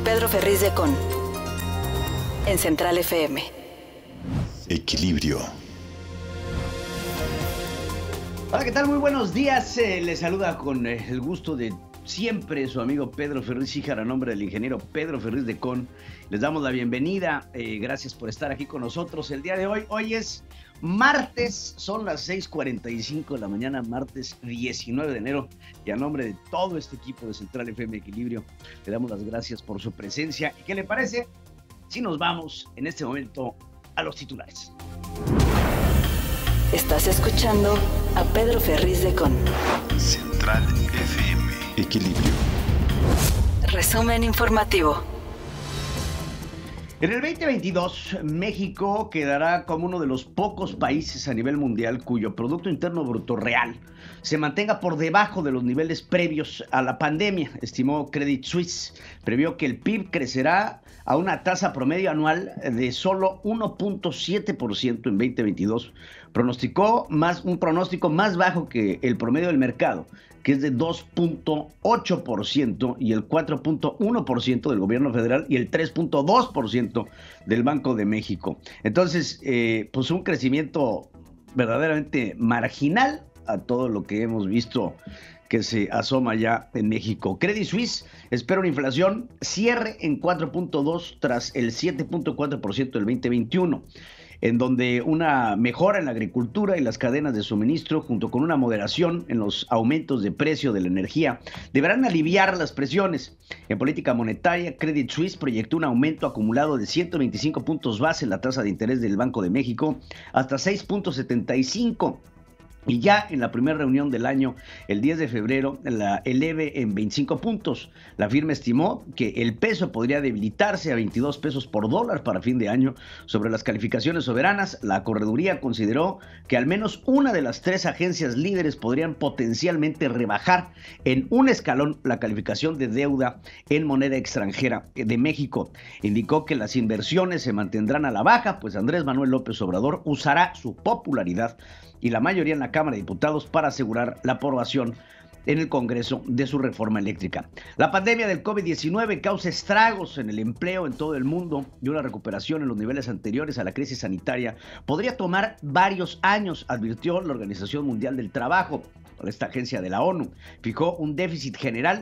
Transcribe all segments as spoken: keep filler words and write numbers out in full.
Pedro Ferriz de Con, en Central F M. Equilibrio. Hola, ¿qué tal? Muy buenos días. Eh, les saluda con eh, el gusto de siempre su amigo Pedro Ferriz Híjar, a nombre del ingeniero Pedro Ferriz de Con. Les damos la bienvenida. Eh, gracias por estar aquí con nosotros el día de hoy. Hoy es martes, son las seis cuarenta y cinco de la mañana, martes diecinueve de enero. Y a nombre de todo este equipo de Central F M Equilibrio, le damos las gracias por su presencia. ¿Y qué le parece si nos vamos en este momento a los titulares? Estás escuchando a Pedro Ferriz de Con. Central F M Equilibrio. Resumen informativo. En el veinte veintidós, México quedará como uno de los pocos países a nivel mundial cuyo Producto Interno Bruto real se mantenga por debajo de los niveles previos a la pandemia, estimó Credit Suisse. Previó que el P I B crecerá a una tasa promedio anual de solo uno punto siete por ciento en veinte veintidós. Pronosticó más, un pronóstico más bajo que el promedio del mercado, que es de dos punto ocho por ciento, y el cuatro punto uno por ciento del gobierno federal y el tres punto dos por ciento del Banco de México. Entonces, eh, pues un crecimiento verdaderamente marginal a todo lo que hemos visto que se asoma ya en México. Credit Suisse espera una inflación cierre en cuatro punto dos tras el siete punto cuatro por ciento del veinte veintiuno. En donde una mejora en la agricultura y las cadenas de suministro, junto con una moderación en los aumentos de precio de la energía, deberán aliviar las presiones. En política monetaria, Credit Suisse proyectó un aumento acumulado de ciento veinticinco puntos base en la tasa de interés del Banco de México hasta seis punto setenta y cinco. Y ya en la primera reunión del año, el diez de febrero, la eleve en veinticinco puntos. La firma estimó que el peso podría debilitarse a veintidós pesos por dólar para fin de año. Sobre las calificaciones soberanas, la correduría consideró que al menos una de las tres agencias líderes podrían potencialmente rebajar en un escalón la calificación de deuda en moneda extranjera de México. Indicó que las inversiones se mantendrán a la baja, pues Andrés Manuel López Obrador usará su popularidad y la mayoría en la Cámara de Diputados para asegurar la aprobación en el Congreso de su reforma eléctrica. La pandemia del COVID diecinueve causa estragos en el empleo en todo el mundo y una recuperación en los niveles anteriores a la crisis sanitaria podría tomar varios años, advirtió la Organización Mundial del Trabajo. Esta agencia de la ONU fijó un déficit general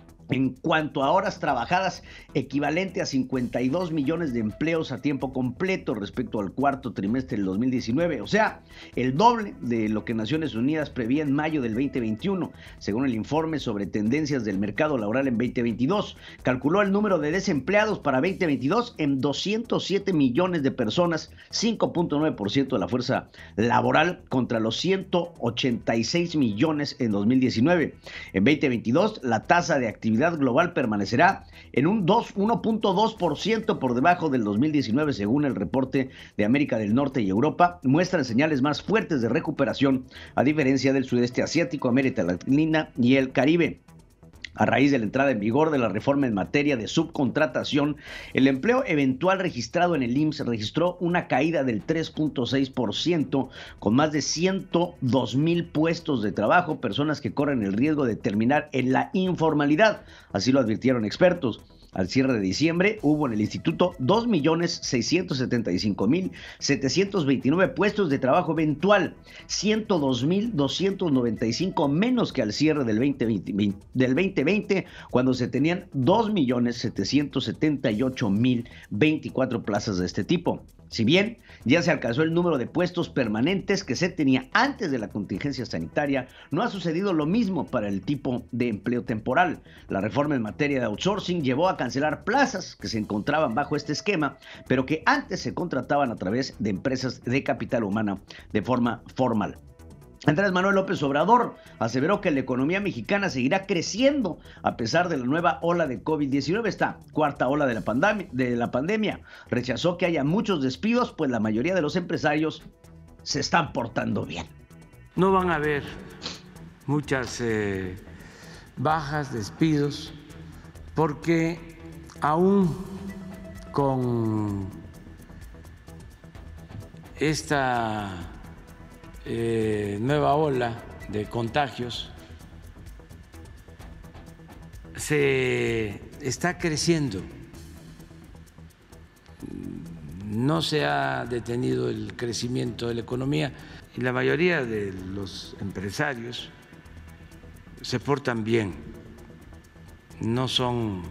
en cuanto a horas trabajadas equivalente a cincuenta y dos millones de empleos a tiempo completo respecto al cuarto trimestre del dos mil diecinueve, o sea, el doble de lo que Naciones Unidas prevía en mayo del veinte veintiuno, según el informe sobre tendencias del mercado laboral en veinte veintidós. Calculó el número de desempleados para veinte veintidós en doscientos siete millones de personas, cinco punto nueve por ciento de la fuerza laboral contra los ciento ochenta y seis millones en dos mil diecinueve. En veinte veintidós, la tasa de actividad global permanecerá en un uno punto dos por ciento por debajo del dos mil diecinueve, según el reporte de América del Norte y Europa. Muestran señales más fuertes de recuperación, a diferencia del sudeste asiático, América Latina y el Caribe. A raíz de la entrada en vigor de la reforma en materia de subcontratación, el empleo eventual registrado en el I M S S registró una caída del tres punto seis por ciento, con más de ciento dos mil puestos de trabajo, personas que corren el riesgo de terminar en la informalidad, así lo advirtieron expertos. Al cierre de diciembre hubo en el instituto dos millones seiscientos setenta y cinco mil setecientos veintinueve puestos de trabajo eventual, ciento dos mil doscientos noventa y cinco menos que al cierre del veinte veinte, del veinte veinte, cuando se tenían dos millones setecientos setenta y ocho mil veinticuatro plazas de este tipo. Si bien ya se alcanzó el número de puestos permanentes que se tenía antes de la contingencia sanitaria, no ha sucedido lo mismo para el tipo de empleo temporal. La reforma en materia de outsourcing llevó a cancelar plazas que se encontraban bajo este esquema, pero que antes se contrataban a través de empresas de capital humano de forma formal. Andrés Manuel López Obrador aseveró que la economía mexicana seguirá creciendo a pesar de la nueva ola de COVID diecinueve, esta cuarta ola de la, pandemia, de la pandemia. Rechazó que haya muchos despidos, pues la mayoría de los empresarios se están portando bien. No van a haber muchas eh, bajas, despidos, porque aún con esta Eh, nueva ola de contagios se está creciendo no se ha detenido el crecimiento de la economía y la mayoría de los empresarios se portan bien, no son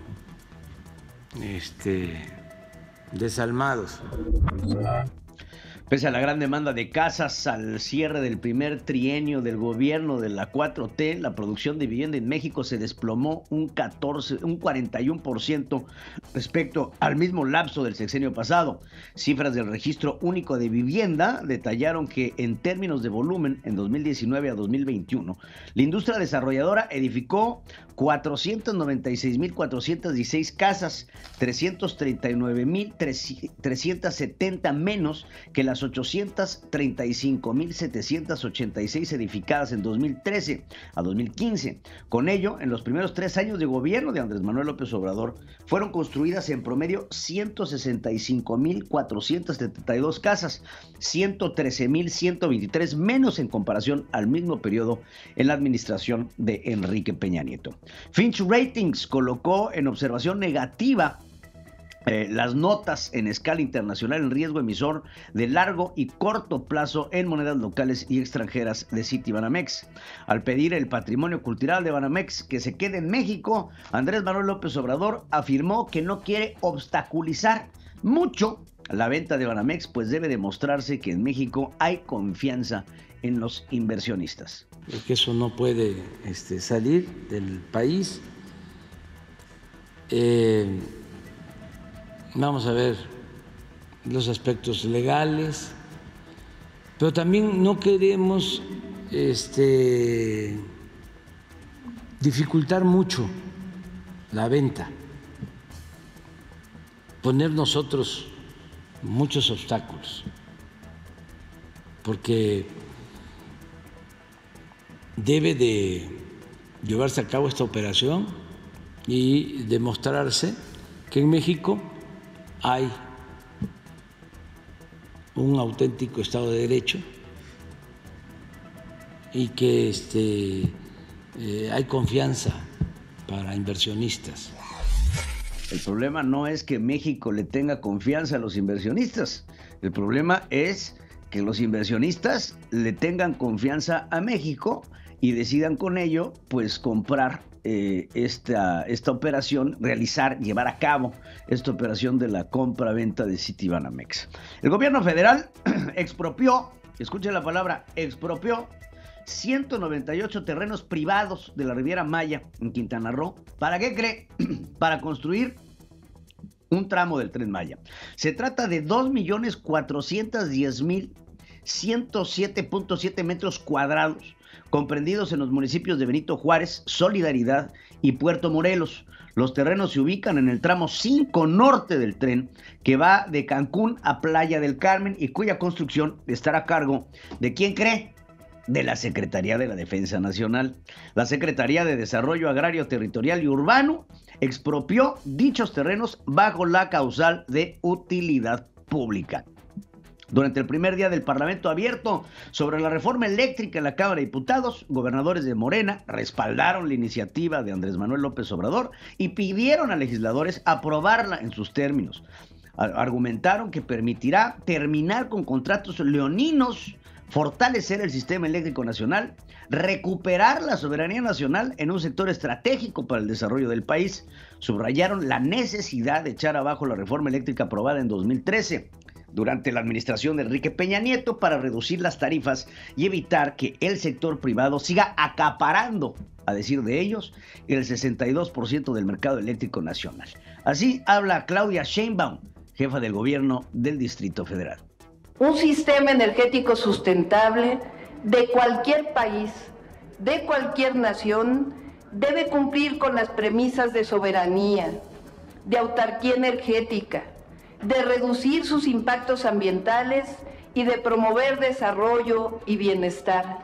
este, desalmados. Pese a la gran demanda de casas al cierre del primer trienio del gobierno de la cuatro T, la producción de vivienda en México se desplomó un catorce, un cuarenta y uno por ciento respecto al mismo lapso del sexenio pasado. Cifras del Registro Único de Vivienda detallaron que en términos de volumen, en dos mil diecinueve a dos mil veintiuno, la industria desarrolladora edificó cuatrocientas noventa y seis mil cuatrocientas dieciséis casas, trescientas treinta y nueve mil trescientas setenta menos que las ochocientas treinta y cinco mil setecientas ochenta y seis edificadas en dos mil trece a dos mil quince. Con ello, en los primeros tres años de gobierno de Andrés Manuel López Obrador, fueron construidas en promedio ciento sesenta y cinco mil cuatrocientas setenta y dos casas, ciento trece mil ciento veintitrés menos en comparación al mismo periodo en la administración de Enrique Peña Nieto. Fitch Ratings colocó en observación negativa Eh, las notas en escala internacional en riesgo emisor de largo y corto plazo en monedas locales y extranjeras de Citibanamex. Al pedir el patrimonio cultural de Banamex que se quede en México, Andrés Manuel López Obrador afirmó que no quiere obstaculizar mucho la venta de Banamex, pues debe demostrarse que en México hay confianza en los inversionistas. Que eso no puede este, salir del país. Eh, Vamos a ver los aspectos legales, pero también no queremos este, dificultar mucho la venta, poner nosotros muchos obstáculos, porque debe de llevarse a cabo esta operación y demostrarse que en México hay un auténtico Estado de Derecho y que este, eh, hay confianza para inversionistas. El problema no es que México le tenga confianza a los inversionistas. El problema es que los inversionistas le tengan confianza a México y decidan con ello, pues, comprar Eh, esta, esta operación, realizar, llevar a cabo esta operación de la compra-venta de Citibanamex. El gobierno federal expropió, escuchen la palabra, expropió ciento noventa y ocho terrenos privados de la Riviera Maya en Quintana Roo. ¿Para qué cree? Para construir un tramo del Tren Maya. Se trata de dos millones cuatrocientos diez mil ciento siete punto siete metros cuadrados, comprendidos en los municipios de Benito Juárez, Solidaridad y Puerto Morelos. Los terrenos se ubican en el tramo cinco norte del tren, que va de Cancún a Playa del Carmen y cuya construcción estará a cargo de ¿quién cree? De la Secretaría de la Defensa Nacional. La Secretaría de Desarrollo Agrario, Territorial y Urbano expropió dichos terrenos bajo la causal de utilidad pública. Durante el primer día del Parlamento abierto sobre la reforma eléctrica en la Cámara de Diputados, gobernadores de Morena respaldaron la iniciativa de Andrés Manuel López Obrador y pidieron a legisladores aprobarla en sus términos. Argumentaron que permitirá terminar con contratos leoninos, fortalecer el sistema eléctrico nacional, recuperar la soberanía nacional en un sector estratégico para el desarrollo del país. Subrayaron la necesidad de echar abajo la reforma eléctrica aprobada en dos mil trece. Durante la administración de Enrique Peña Nieto, para reducir las tarifas y evitar que el sector privado siga acaparando, a decir de ellos, el sesenta y dos por ciento del mercado eléctrico nacional. Así habla Claudia Sheinbaum, jefa del gobierno del Distrito Federal. Un sistema energético sustentable de cualquier país, de cualquier nación, debe cumplir con las premisas de soberanía, de autarquía energética, de reducir sus impactos ambientales y de promover desarrollo y bienestar.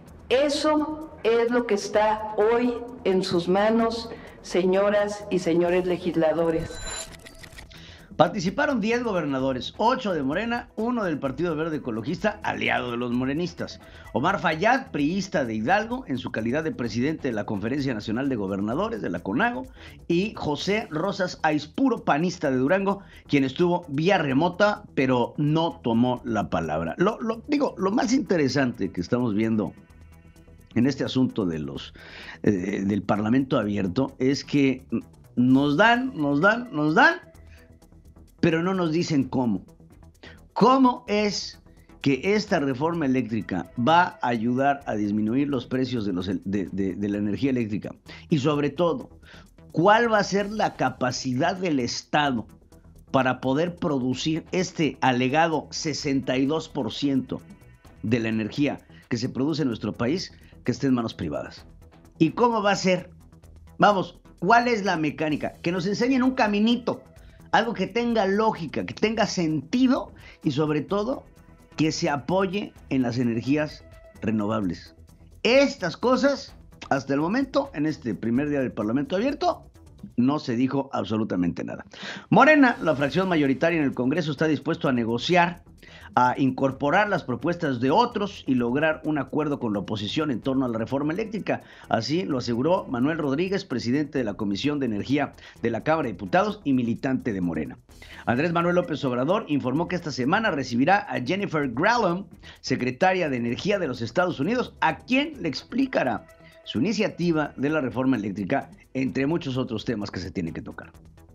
Eso es lo que está hoy en sus manos, señoras y señores legisladores. Participaron diez gobernadores, ocho de Morena, uno del Partido Verde Ecologista, aliado de los morenistas. Omar Fayad, priista de Hidalgo, en su calidad de presidente de la Conferencia Nacional de Gobernadores de la CONAGO, y José Rosas Aispuro, panista de Durango, quien estuvo vía remota, pero no tomó la palabra. Lo, lo, digo, lo más interesante que estamos viendo en este asunto de los eh, del Parlamento abierto es que nos dan, nos dan, nos dan, pero no nos dicen cómo. ¿Cómo es que esta reforma eléctrica va a ayudar a disminuir los precios de, los, de, de, de la energía eléctrica? Y sobre todo, ¿cuál va a ser la capacidad del Estado para poder producir este alegado sesenta y dos por ciento de la energía que se produce en nuestro país que esté en manos privadas? ¿Y cómo va a ser? Vamos, ¿cuál es la mecánica? Que nos enseñen un caminito. Algo que tenga lógica, que tenga sentido y sobre todo que se apoye en las energías renovables. Estas cosas, hasta el momento, en este primer día del Parlamento abierto, no se dijo absolutamente nada. Morena, la fracción mayoritaria en el Congreso, está dispuesto a negociar, a incorporar las propuestas de otros y lograr un acuerdo con la oposición en torno a la reforma eléctrica. Así lo aseguró Manuel Rodríguez, presidente de la Comisión de Energía de la Cámara de Diputados y militante de Morena. Andrés Manuel López Obrador informó que esta semana recibirá a Jennifer Granholm, secretaria de Energía de los Estados Unidos, a quien le explicará su iniciativa de la reforma eléctrica, entre muchos otros temas que se tienen que tocar.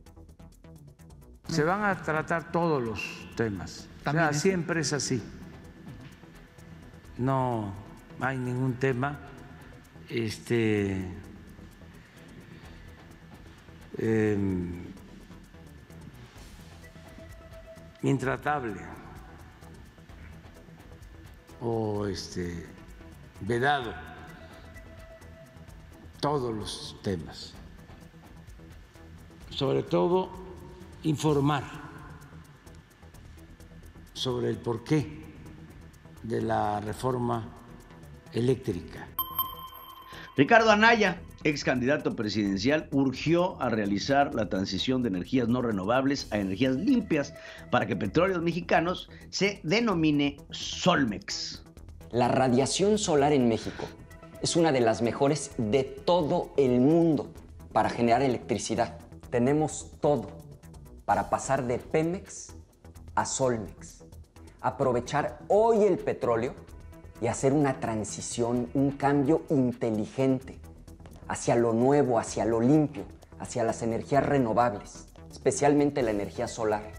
Se van a tratar todos los temas. O sea, siempre es así. No hay ningún tema este, eh, intratable o este, vedado. Todos los temas. Sobre todo, informar sobre el porqué de la reforma eléctrica. Ricardo Anaya, ex candidato presidencial, urgió a realizar la transición de energías no renovables a energías limpias para que Petróleos Mexicanos se denomine Solmex. La radiación solar en México es una de las mejores de todo el mundo para generar electricidad. Tenemos todo para pasar de Pemex a Solmex. Aprovechar hoy el petróleo y hacer una transición, un cambio inteligente hacia lo nuevo, hacia lo limpio, hacia las energías renovables, especialmente la energía solar.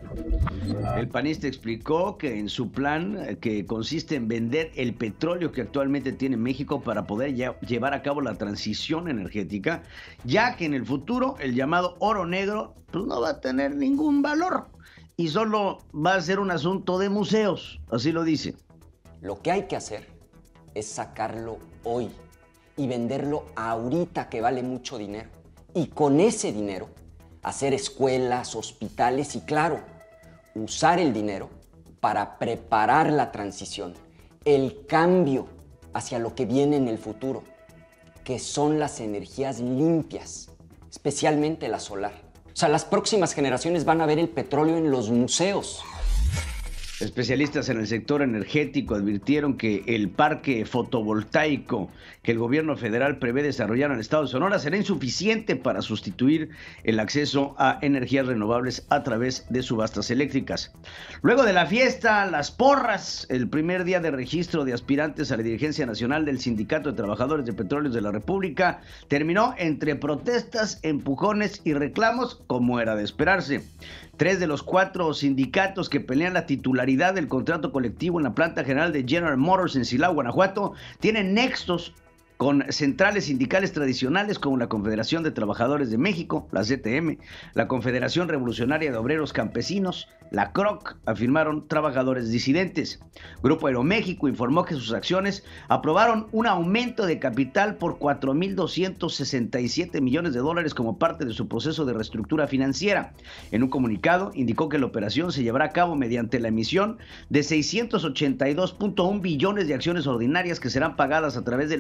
El panista explicó que en su plan, que consiste en vender el petróleo que actualmente tiene México para poder llevar a cabo la transición energética, ya que en el futuro el llamado oro negro pues, no va a tener ningún valor y solo va a ser un asunto de museos, así lo dice. Lo que hay que hacer es sacarlo hoy y venderlo ahorita que vale mucho dinero. Y con ese dinero hacer escuelas, hospitales y, claro, usar el dinero para preparar la transición, el cambio hacia lo que viene en el futuro, que son las energías limpias, especialmente la solar. O sea, las próximas generaciones van a ver el petróleo en los museos. Especialistas en el sector energético advirtieron que el parque fotovoltaico que el gobierno federal prevé desarrollar en el estado de Sonora será insuficiente para sustituir el acceso a energías renovables a través de subastas eléctricas. Luego de la fiesta, las porras, el primer día de registro de aspirantes a la dirigencia nacional del Sindicato de Trabajadores de Petróleos de la República terminó entre protestas, empujones y reclamos, como era de esperarse. Tres de los cuatro sindicatos que pelean la titularidad del contrato colectivo en la planta general de General Motors en Silao, Guanajuato, tienen nexos con centrales sindicales tradicionales como la Confederación de Trabajadores de México, la C T M, la Confederación Revolucionaria de Obreros Campesinos, la C R O C, afirmaron trabajadores disidentes. Grupo Aeroméxico informó que sus acciones aprobaron un aumento de capital por cuatro mil doscientos sesenta y siete millones de dólares como parte de su proceso de reestructura financiera. En un comunicado, indicó que la operación se llevará a cabo mediante la emisión de seiscientos ochenta y dos punto uno billones de acciones ordinarias que serán pagadas a través de la capitalización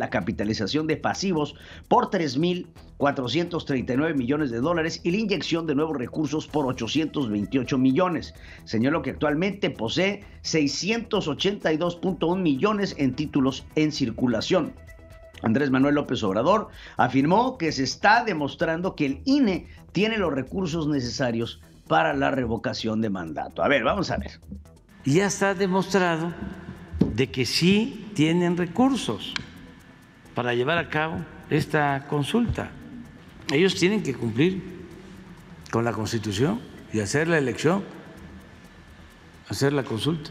capitalización de pasivos por tres mil cuatrocientos treinta y nueve millones de dólares y la inyección de nuevos recursos por ochocientos veintiocho millones. Señaló que actualmente posee seiscientos ochenta y dos punto uno millones en títulos en circulación. Andrés Manuel López Obrador afirmó que se está demostrando que el I N E tiene los recursos necesarios para la revocación de mandato. A ver, vamos a ver. Ya está demostrado de que sí tienen recursos para llevar a cabo esta consulta. Ellos tienen que cumplir con la Constitución y hacer la elección, hacer la consulta.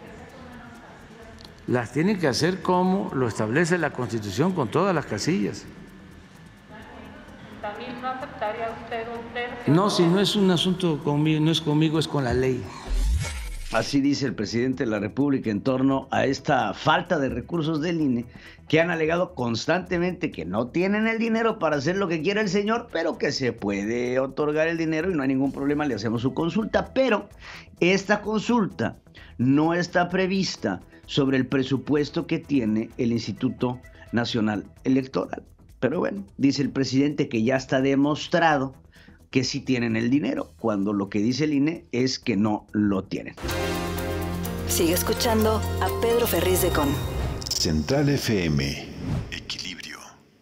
Las tienen que hacer como lo establece la Constitución, con todas las casillas. ¿También no aceptaría usted un tercio? No, si no es un asunto conmigo, no es conmigo, es con la ley. Así dice el presidente de la República en torno a esta falta de recursos del I N E, que han alegado constantemente que no tienen el dinero para hacer lo que quiera el señor, pero que se puede otorgar el dinero y no hay ningún problema, le hacemos su consulta. Pero esta consulta no está prevista sobre el presupuesto que tiene el Instituto Nacional Electoral. Pero bueno, dice el presidente que ya está demostrado que sí tienen el dinero, cuando lo que dice el I N E es que no lo tienen. Sigue escuchando a Pedro Ferriz de Con. Central F M. Equilibrio.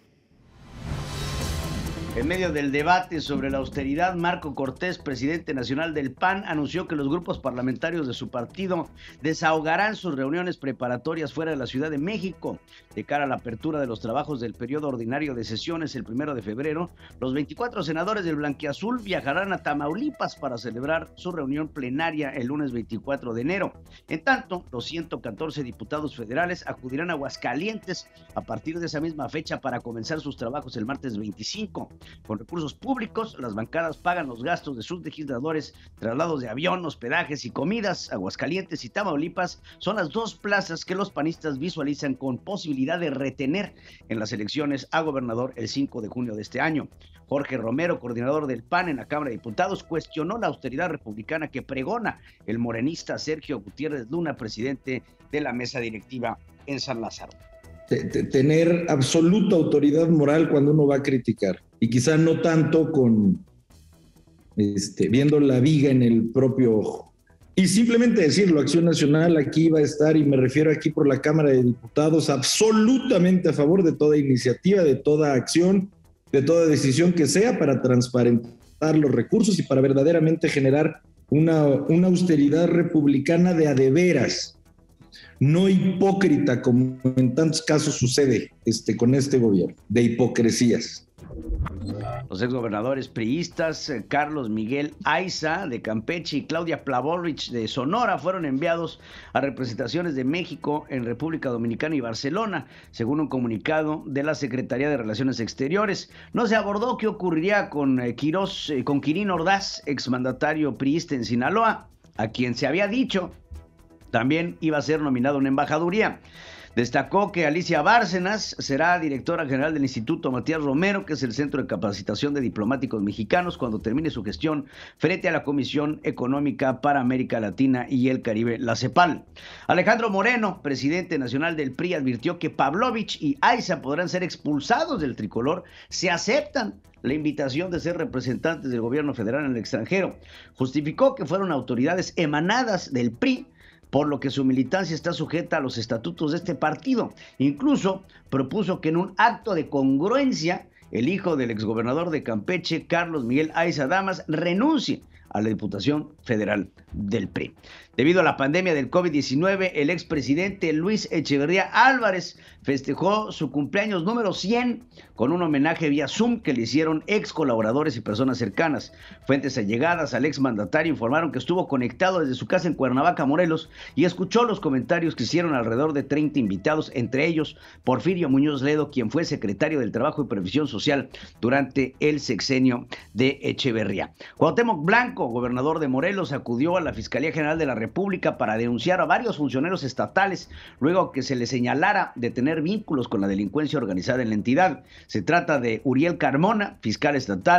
En medio del debate sobre la austeridad, Marco Cortés, presidente nacional del P A N, anunció que los grupos parlamentarios de su partido desahogarán sus reuniones preparatorias fuera de la Ciudad de México. De cara a la apertura de los trabajos del periodo ordinario de sesiones el primero de febrero, los veinticuatro senadores del Blanquiazul viajarán a Tamaulipas para celebrar su reunión plenaria el lunes veinticuatro de enero. En tanto, los ciento catorce diputados federales acudirán a Aguascalientes a partir de esa misma fecha para comenzar sus trabajos el martes veinticinco. Con recursos públicos, las bancadas pagan los gastos de sus legisladores, traslados de avión, hospedajes y comidas. Aguascalientes y Tamaulipas son las dos plazas que los panistas visualizan con posibilidad de retener en las elecciones a gobernador el cinco de junio de este año. Jorge Romero, coordinador del P A N en la Cámara de Diputados, cuestionó la austeridad republicana que pregona el morenista Sergio Gutiérrez Luna, presidente de la mesa directiva en San Lázaro. Tener absoluta autoridad moral cuando uno va a criticar, y quizá no tanto con este, viendo la viga en el propio ojo. Y simplemente decirlo, Acción Nacional aquí va a estar, y me refiero aquí por la Cámara de Diputados, absolutamente a favor de toda iniciativa, de toda acción, de toda decisión que sea para transparentar los recursos y para verdaderamente generar una, una austeridad republicana de a de veras, no hipócrita como en tantos casos sucede este, con este gobierno, de hipocresías. Los exgobernadores priistas Carlos Miguel Aiza de Campeche y Claudia Pavlovich de Sonora fueron enviados a representaciones de México en República Dominicana y Barcelona, según un comunicado de la Secretaría de Relaciones Exteriores. No se abordó qué ocurriría con Quirós, con Quirino Ordaz, exmandatario priista en Sinaloa, a quien se había dicho también iba a ser nominado a una embajaduría. Destacó que Alicia Bárcenas será directora general del Instituto Matías Romero, que es el Centro de Capacitación de Diplomáticos Mexicanos, cuando termine su gestión frente a la Comisión Económica para América Latina y el Caribe, la CEPAL. Alejandro Moreno, presidente nacional del P R I, advirtió que Pavlovich y Aiza podrán ser expulsados del tricolor si aceptan la invitación de ser representantes del gobierno federal en el extranjero. Justificó que fueron autoridades emanadas del P R I, por lo que su militancia está sujeta a los estatutos de este partido. Incluso propuso que en un acto de congruencia, el hijo del exgobernador de Campeche, Carlos Miguel Aiza Damas, renuncie a la Diputación Federal del P R I. Debido a la pandemia del COVID diecinueve, el expresidente Luis Echeverría Álvarez festejó su cumpleaños número cien con un homenaje vía Zoom que le hicieron ex colaboradores y personas cercanas. Fuentes allegadas al exmandatario informaron que estuvo conectado desde su casa en Cuernavaca, Morelos, y escuchó los comentarios que hicieron alrededor de treinta invitados, entre ellos Porfirio Muñoz Ledo, quien fue secretario del Trabajo y Previsión Social durante el sexenio de Echeverría. Cuauhtémoc Blanco, gobernador de Morelos, acudió a la Fiscalía General de la República para denunciar a varios funcionarios estatales luego que se le señalara de tener vínculos con la delincuencia organizada en la entidad. Se trata de Uriel Carmona, fiscal estatal,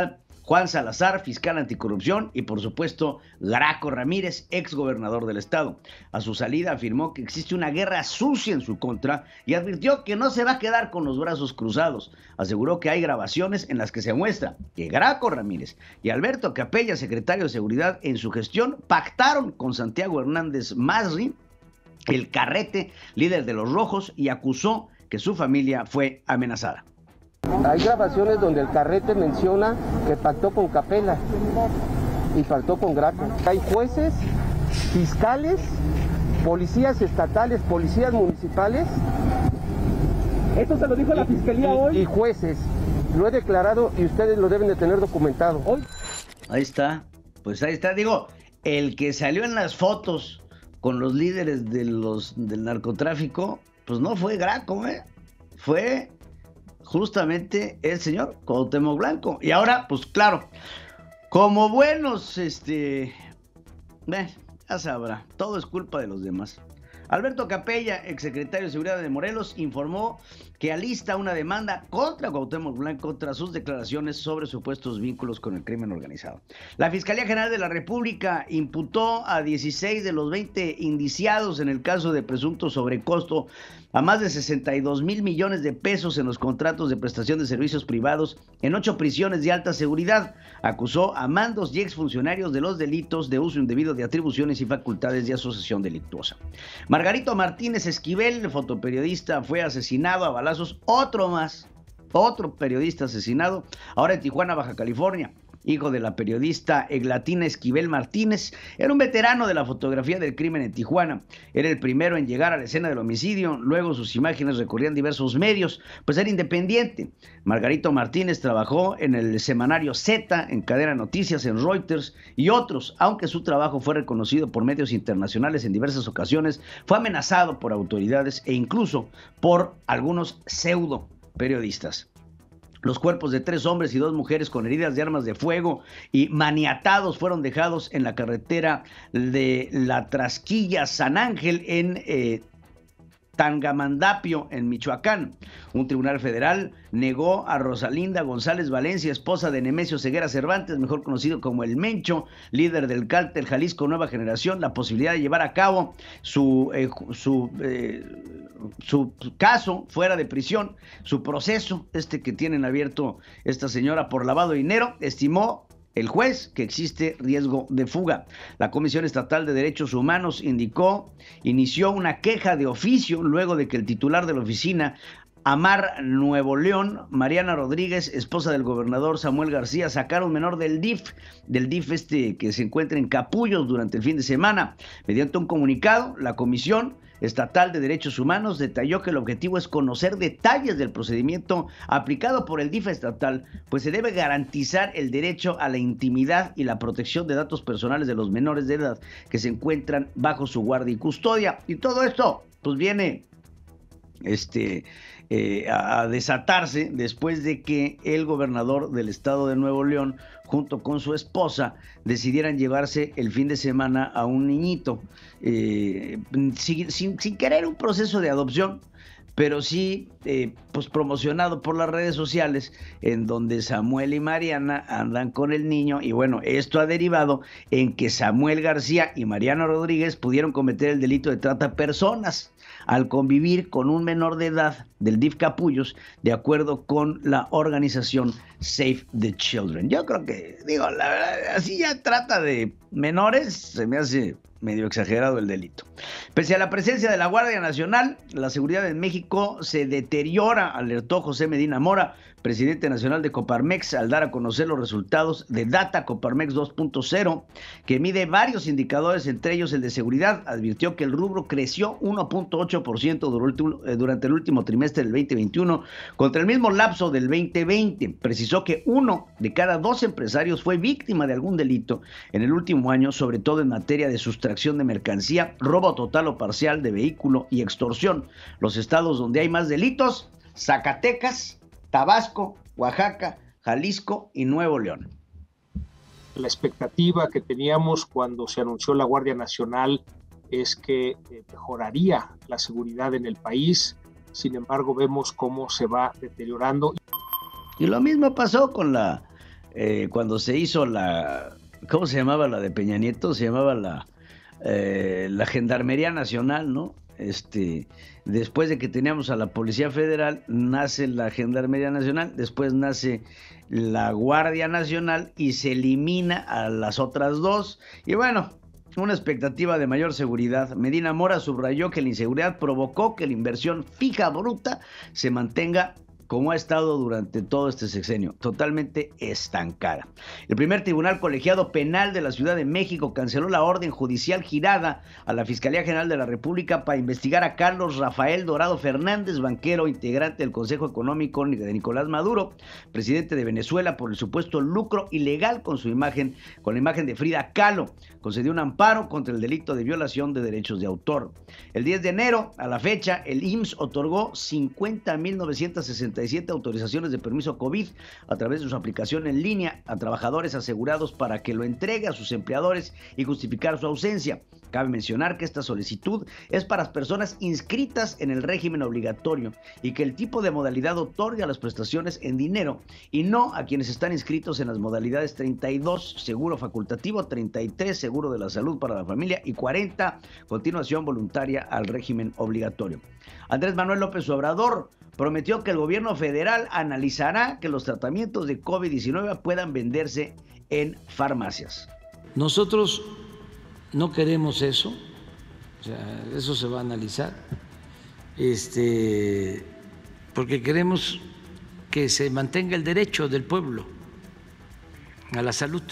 Juan Salazar, fiscal anticorrupción, y por supuesto Graco Ramírez, ex gobernador del estado. A su salida afirmó que existe una guerra sucia en su contra y advirtió que no se va a quedar con los brazos cruzados. Aseguró que hay grabaciones en las que se muestra que Graco Ramírez y Alberto Capella, secretario de Seguridad, en su gestión pactaron con Santiago Hernández Masri, el Carrete, líder de los Rojos, y acusó que su familia fue amenazada. Hay grabaciones donde el Carrete menciona que pactó con Capella y pactó con Graco. Hay jueces, fiscales, policías estatales, policías municipales. ¿Esto se lo dijo la fiscalía y, hoy? Y jueces. Lo he declarado y ustedes lo deben de tener documentado. Hoy. Ahí está, pues ahí está. Digo, el que salió en las fotos con los líderes de los, del narcotráfico, pues no fue Graco, ¿eh? Fue justamente el señor Cuauhtémoc Blanco. Y ahora, pues claro, como buenos, este, eh, ya sabrá, todo es culpa de los demás. Alberto Capella, exsecretario de Seguridad de Morelos, informó que alista una demanda contra Cuauhtémoc Blanco tras sus declaraciones sobre supuestos vínculos con el crimen organizado. La Fiscalía General de la República imputó a dieciséis de los veinte indiciados en el caso de presunto sobrecosto a más de sesenta y dos mil millones de pesos en los contratos de prestación de servicios privados en ocho prisiones de alta seguridad. Acusó a mandos y exfuncionarios de los delitos de uso indebido de atribuciones y facultades de asociación delictuosa. Margarito Martínez Esquivel, fotoperiodista, fue asesinado a balazos. Otro más, otro periodista asesinado, ahora en Tijuana, Baja California. Hijo de la periodista Eglatina Esquivel Martínez, era un veterano de la fotografía del crimen en Tijuana. Era el primero en llegar a la escena del homicidio, luego sus imágenes recorrían diversos medios, pues era independiente. Margarito Martínez trabajó en el semanario Z, en Cadena Noticias, en Reuters y otros. Aunque su trabajo fue reconocido por medios internacionales en diversas ocasiones, fue amenazado por autoridades e incluso por algunos pseudo periodistas. Los cuerpos de tres hombres y dos mujeres con heridas de armas de fuego y maniatados fueron dejados en la carretera de la Trasquilla San Ángel en eh, Tangamandapio, en Michoacán. Un tribunal federal negó a Rosalinda González Valencia, esposa de Nemesio Ceguera Cervantes, mejor conocido como El Mencho, líder del cártel Jalisco Nueva Generación, la posibilidad de llevar a cabo su, eh, su, eh, su caso fuera de prisión, su proceso, este que tienen abierto esta señora por lavado de dinero. Estimó el juez que existe riesgo de fuga. La Comisión Estatal de Derechos Humanos indicó, inició una queja de oficio luego de que el titular de la oficina Amar Nuevo León, Mariana Rodríguez, esposa del gobernador Samuel García, sacaron un menor del D I F, del D I F este que se encuentra en Capullos durante el fin de semana. Mediante un comunicado, la Comisión Estatal de Derechos Humanos detalló que el objetivo es conocer detalles del procedimiento aplicado por el D I F estatal, pues se debe garantizar el derecho a la intimidad y la protección de datos personales de los menores de edad que se encuentran bajo su guardia y custodia. Y todo esto, pues viene este, eh, a desatarse después de que el gobernador del estado de Nuevo León, junto con su esposa, decidieran llevarse el fin de semana a un niñito, eh, sin, sin, sin querer un proceso de adopción, pero sí eh, pues promocionado por las redes sociales, en donde Samuel y Mariana andan con el niño. Y bueno, esto ha derivado en que Samuel García y Mariana Rodríguez pudieron cometer el delito de trata de personas al convivir con un menor de edad del D I F Capullos, de acuerdo con la organización Save the Children. Yo creo que, digo, la verdad, así ya trata de menores, se me hace medio exagerado el delito. Pese a la presencia de la Guardia Nacional, la seguridad en México se deteriora, alertó José Medina Mora, presidente nacional de Coparmex, al dar a conocer los resultados de Data Coparmex dos punto cero, que mide varios indicadores, entre ellos el de seguridad. Advirtió que el rubro creció uno punto ocho por ciento durante el último trimestre del veinte veintiuno contra el mismo lapso del veinte veinte. Precisó que uno de cada dos empresarios fue víctima de algún delito en el último año, sobre todo en materia de sustracción de mercancía, robo total o parcial de vehículo y extorsión. Los estados donde hay más delitos: Zacatecas, Tabasco, Oaxaca, Jalisco y Nuevo León. La expectativa que teníamos cuando se anunció la Guardia Nacional es que eh, mejoraría la seguridad en el país. Sin embargo, vemos cómo se va deteriorando. Y lo mismo pasó con la eh, cuando se hizo la, ¿cómo se llamaba la de Peña Nieto? Se llamaba la, eh, la Gendarmería Nacional, ¿no? Este, después de que teníamos a la Policía Federal, nace la Gendarmería Nacional, después nace la Guardia Nacional y se elimina a las otras dos. Y bueno, una expectativa de mayor seguridad. Medina Mora subrayó que la inseguridad provocó que la inversión fija bruta se mantenga como ha estado durante todo este sexenio, totalmente estancada. El primer tribunal colegiado penal de la Ciudad de México canceló la orden judicial girada a la Fiscalía General de la República para investigar a Carlos Rafael Dorado Fernández, banquero integrante del Consejo Económico de Nicolás Maduro, presidente de Venezuela, por el supuesto lucro ilegal con su imagen, con la imagen de Frida Kahlo. Concedió un amparo contra el delito de violación de derechos de autor. El diez de enero, a la fecha, el I M S S otorgó cincuenta mil novecientas sesenta y siete autorizaciones de permiso COVID a través de su aplicación en línea a trabajadores asegurados para que lo entregue a sus empleadores y justificar su ausencia. Cabe mencionar que esta solicitud es para las personas inscritas en el régimen obligatorio y que el tipo de modalidad otorga las prestaciones en dinero y no a quienes están inscritos en las modalidades treinta y dos, seguro facultativo, treinta y tres, seguro de la salud para la familia y cuarenta, continuación voluntaria al régimen obligatorio. Andrés Manuel López Obrador prometió que el gobierno federal analizará que los tratamientos de COVID diecinueve puedan venderse en farmacias. Nosotros no queremos eso, o sea, eso se va a analizar, este, porque queremos que se mantenga el derecho del pueblo a la salud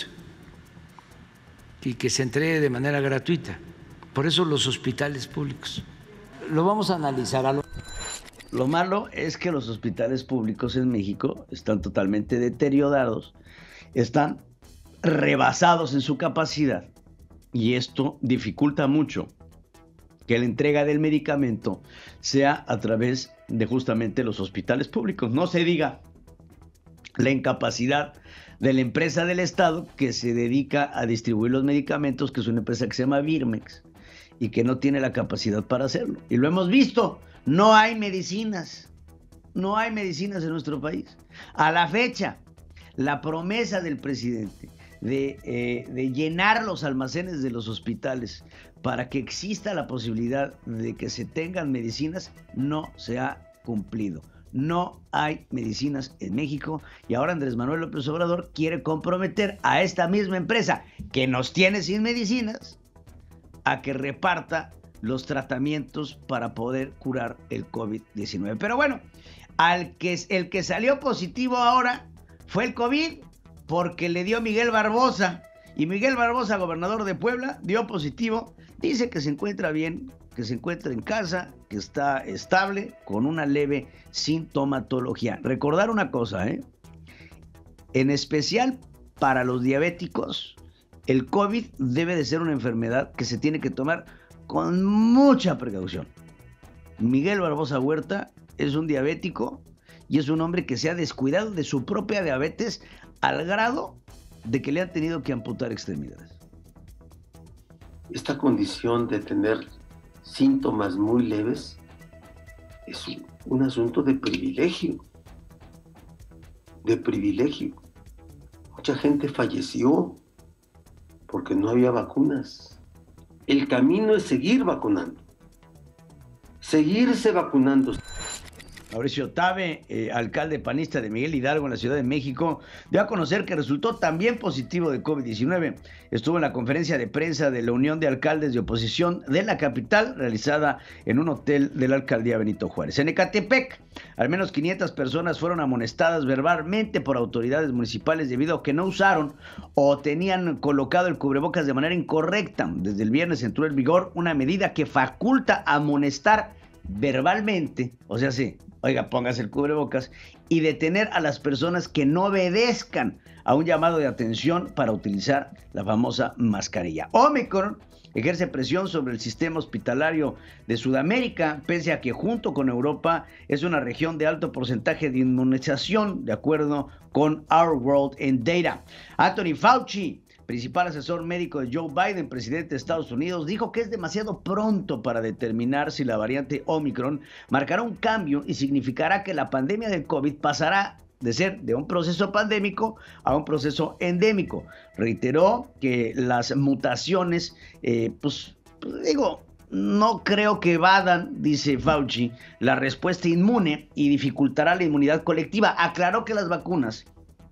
y que se entregue de manera gratuita. Por eso los hospitales públicos. Lo vamos a analizar. A lo... lo malo es que los hospitales públicos en México están totalmente deteriorados, están rebasados en su capacidad. Y esto dificulta mucho que la entrega del medicamento sea a través de justamente los hospitales públicos. No se diga la incapacidad de la empresa del Estado que se dedica a distribuir los medicamentos, que es una empresa que se llama Birmex y que no tiene la capacidad para hacerlo. Y lo hemos visto, no hay medicinas, no hay medicinas en nuestro país. A la fecha, la promesa del presidente De, eh, de llenar los almacenes de los hospitales para que exista la posibilidad de que se tengan medicinas no se ha cumplido. No hay medicinas en México y ahora Andrés Manuel López Obrador quiere comprometer a esta misma empresa que nos tiene sin medicinas a que reparta los tratamientos para poder curar el COVID diecinueve. Pero bueno, al que, el que salió positivo ahora fue el COVID, porque le dio Miguel Barbosa, y Miguel Barbosa, gobernador de Puebla, dio positivo, dice que se encuentra bien, que se encuentra en casa, que está estable, con una leve sintomatología. Recordar una cosa, ¿eh? En especial para los diabéticos, el COVID debe de ser una enfermedad que se tiene que tomar con mucha precaución. Miguel Barbosa Huerta es un diabético y es un hombre que se ha descuidado de su propia diabetes al grado de que le han tenido que amputar extremidades. Esta condición de tener síntomas muy leves es un, un asunto de privilegio, de privilegio. Mucha gente falleció porque no había vacunas. El camino es seguir vacunando, seguirse vacunando. Mauricio Tabe, eh, alcalde panista de Miguel Hidalgo en la Ciudad de México, dio a conocer que resultó también positivo de COVID diecinueve. Estuvo en la conferencia de prensa de la Unión de Alcaldes de Oposición de la capital, realizada en un hotel de la alcaldía Benito Juárez. En Ecatepec, al menos quinientas personas fueron amonestadas verbalmente por autoridades municipales debido a que no usaron o tenían colocado el cubrebocas de manera incorrecta. Desde el viernes entró en vigor una medida que faculta amonestar verbalmente, o sea, sí, oiga, póngase el cubrebocas, y detener a las personas que no obedezcan a un llamado de atención para utilizar la famosa mascarilla. Omicron ejerce presión sobre el sistema hospitalario de Sudamérica, pese a que junto con Europa es una región de alto porcentaje de inmunización, de acuerdo con Our World in Data. Anthony Fauci, principal asesor médico de Joe Biden, presidente de Estados Unidos, dijo que es demasiado pronto para determinar si la variante Omicron marcará un cambio y significará que la pandemia del COVID pasará de ser de un proceso pandémico a un proceso endémico. Reiteró que las mutaciones, eh, pues, digo, no creo que evadan, dice Fauci, la respuesta inmune y dificultará la inmunidad colectiva. Aclaró que las vacunas,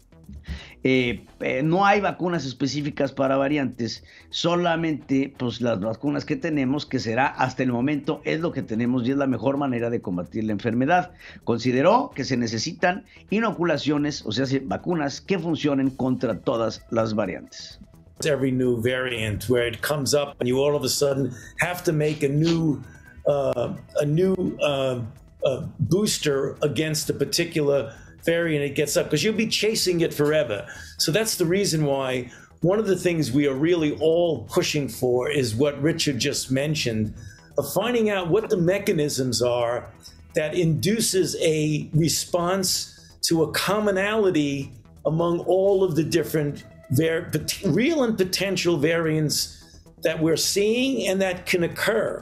eh, eh, no hay vacunas específicas para variantes, solamente pues las vacunas que tenemos, que será hasta el momento, es lo que tenemos y es la mejor manera de combatir la enfermedad. Consideró que se necesitan inoculaciones, o sea, vacunas que funcionen contra todas las variantes. Every new variant where it comes up and you all of a sudden have to make a new uh, a new uh, uh, booster against a particular variant, it gets up because you'll be chasing it forever. So that's the reason why one of the things we are really all pushing for is what Richard just mentioned, of finding out what the mechanisms are that induces a response to a commonality among all of the different Ver, real and potential variants that we're seeing and that can occur.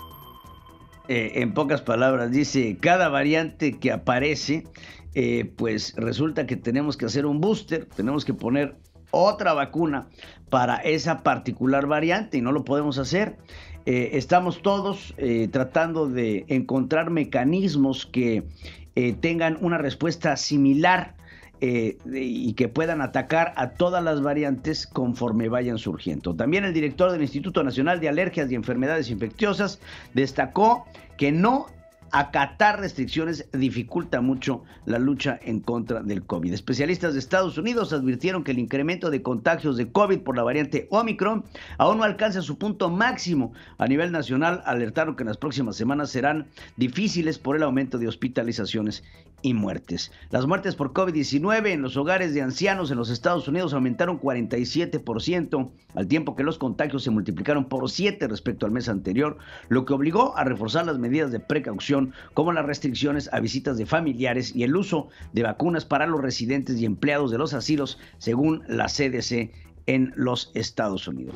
Eh, en pocas palabras, dice, cada variante que aparece, eh, pues resulta que tenemos que hacer un booster, tenemos que poner otra vacuna para esa particular variante y no lo podemos hacer. Eh, estamos todos eh, tratando de encontrar mecanismos que eh, tengan una respuesta similar Eh, y que puedan atacar a todas las variantes conforme vayan surgiendo. También el director del Instituto Nacional de Alergias y Enfermedades Infecciosas destacó que no acatar restricciones dificulta mucho la lucha en contra del COVID. Especialistas de Estados Unidos advirtieron que el incremento de contagios de COVID por la variante Omicron aún no alcanza su punto máximo. A nivel nacional alertaron que en las próximas semanas serán difíciles por el aumento de hospitalizaciones y muertes. Las muertes por COVID diecinueve en los hogares de ancianos en los Estados Unidos aumentaron cuarenta y siete por ciento, al tiempo que los contagios se multiplicaron por siete respecto al mes anterior, lo que obligó a reforzar las medidas de precaución, como las restricciones a visitas de familiares y el uso de vacunas para los residentes y empleados de los asilos, según la C D C en los Estados Unidos.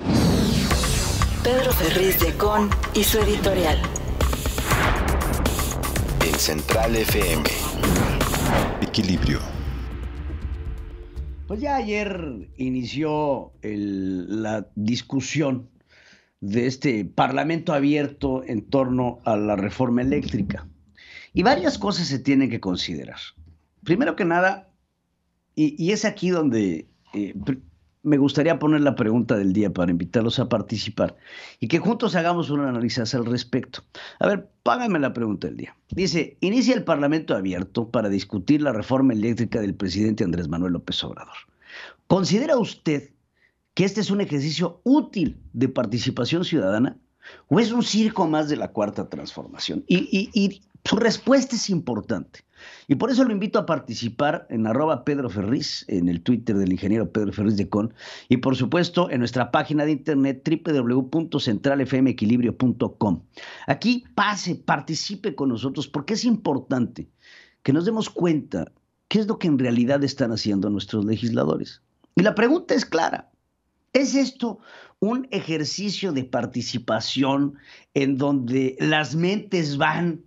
Pedro Ferriz de Con y su editorial. En Central F M. Equilibrio. Pues ya ayer inició el, la discusión de este Parlamento abierto en torno a la reforma eléctrica. Y varias cosas se tienen que considerar. Primero que nada, y, y es aquí donde eh, me gustaría poner la pregunta del día para invitarlos a participar y que juntos hagamos un análisis al respecto. A ver, págame la pregunta del día. Dice, inicia el Parlamento abierto para discutir la reforma eléctrica del presidente Andrés Manuel López Obrador. ¿Considera usted que este es un ejercicio útil de participación ciudadana o es un circo más de la Cuarta Transformación? Y, y, y su respuesta es importante. Y por eso lo invito a participar en arroba Pedro Ferriz, en el Twitter del ingeniero Pedro Ferriz de Con, y por supuesto en nuestra página de internet doble u doble u doble u punto central f m equilibrio punto com. Aquí pase, participe con nosotros, porque es importante que nos demos cuenta qué es lo que en realidad están haciendo nuestros legisladores. Y la pregunta es clara. ¿Es esto un ejercicio de participación en donde las mentes van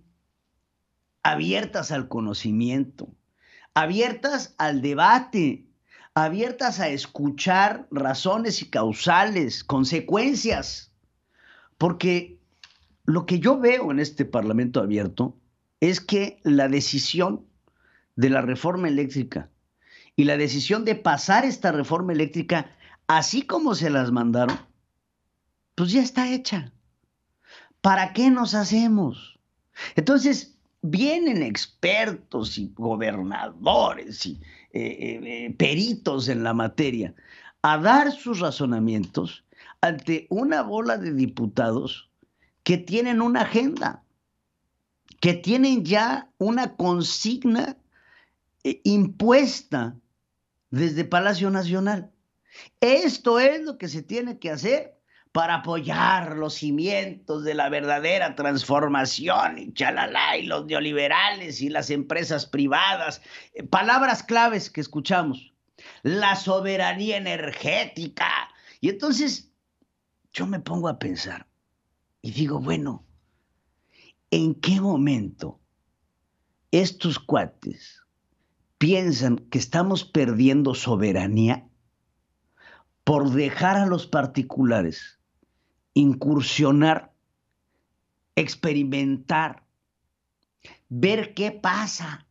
abiertas al conocimiento, abiertas al debate, abiertas a escuchar razones y causales, consecuencias? Porque lo que yo veo en este Parlamento abierto es que la decisión de la reforma eléctrica y la decisión de pasar esta reforma eléctrica así como se las mandaron, pues ya está hecha. ¿Para qué nos hacemos? Entonces, vienen expertos y gobernadores y eh, eh, peritos en la materia a dar sus razonamientos ante una bola de diputados que tienen una agenda, que tienen ya una consigna eh, impuesta desde Palacio Nacional. Esto es lo que se tiene que hacer para apoyar los cimientos de la verdadera transformación y chalala, y los neoliberales y las empresas privadas. Eh, palabras claves que escuchamos. La soberanía energética. Y entonces yo me pongo a pensar y digo, bueno, ¿en qué momento estos cuates piensan que estamos perdiendo soberanía por dejar a los particulares incursionar, experimentar, ver qué pasa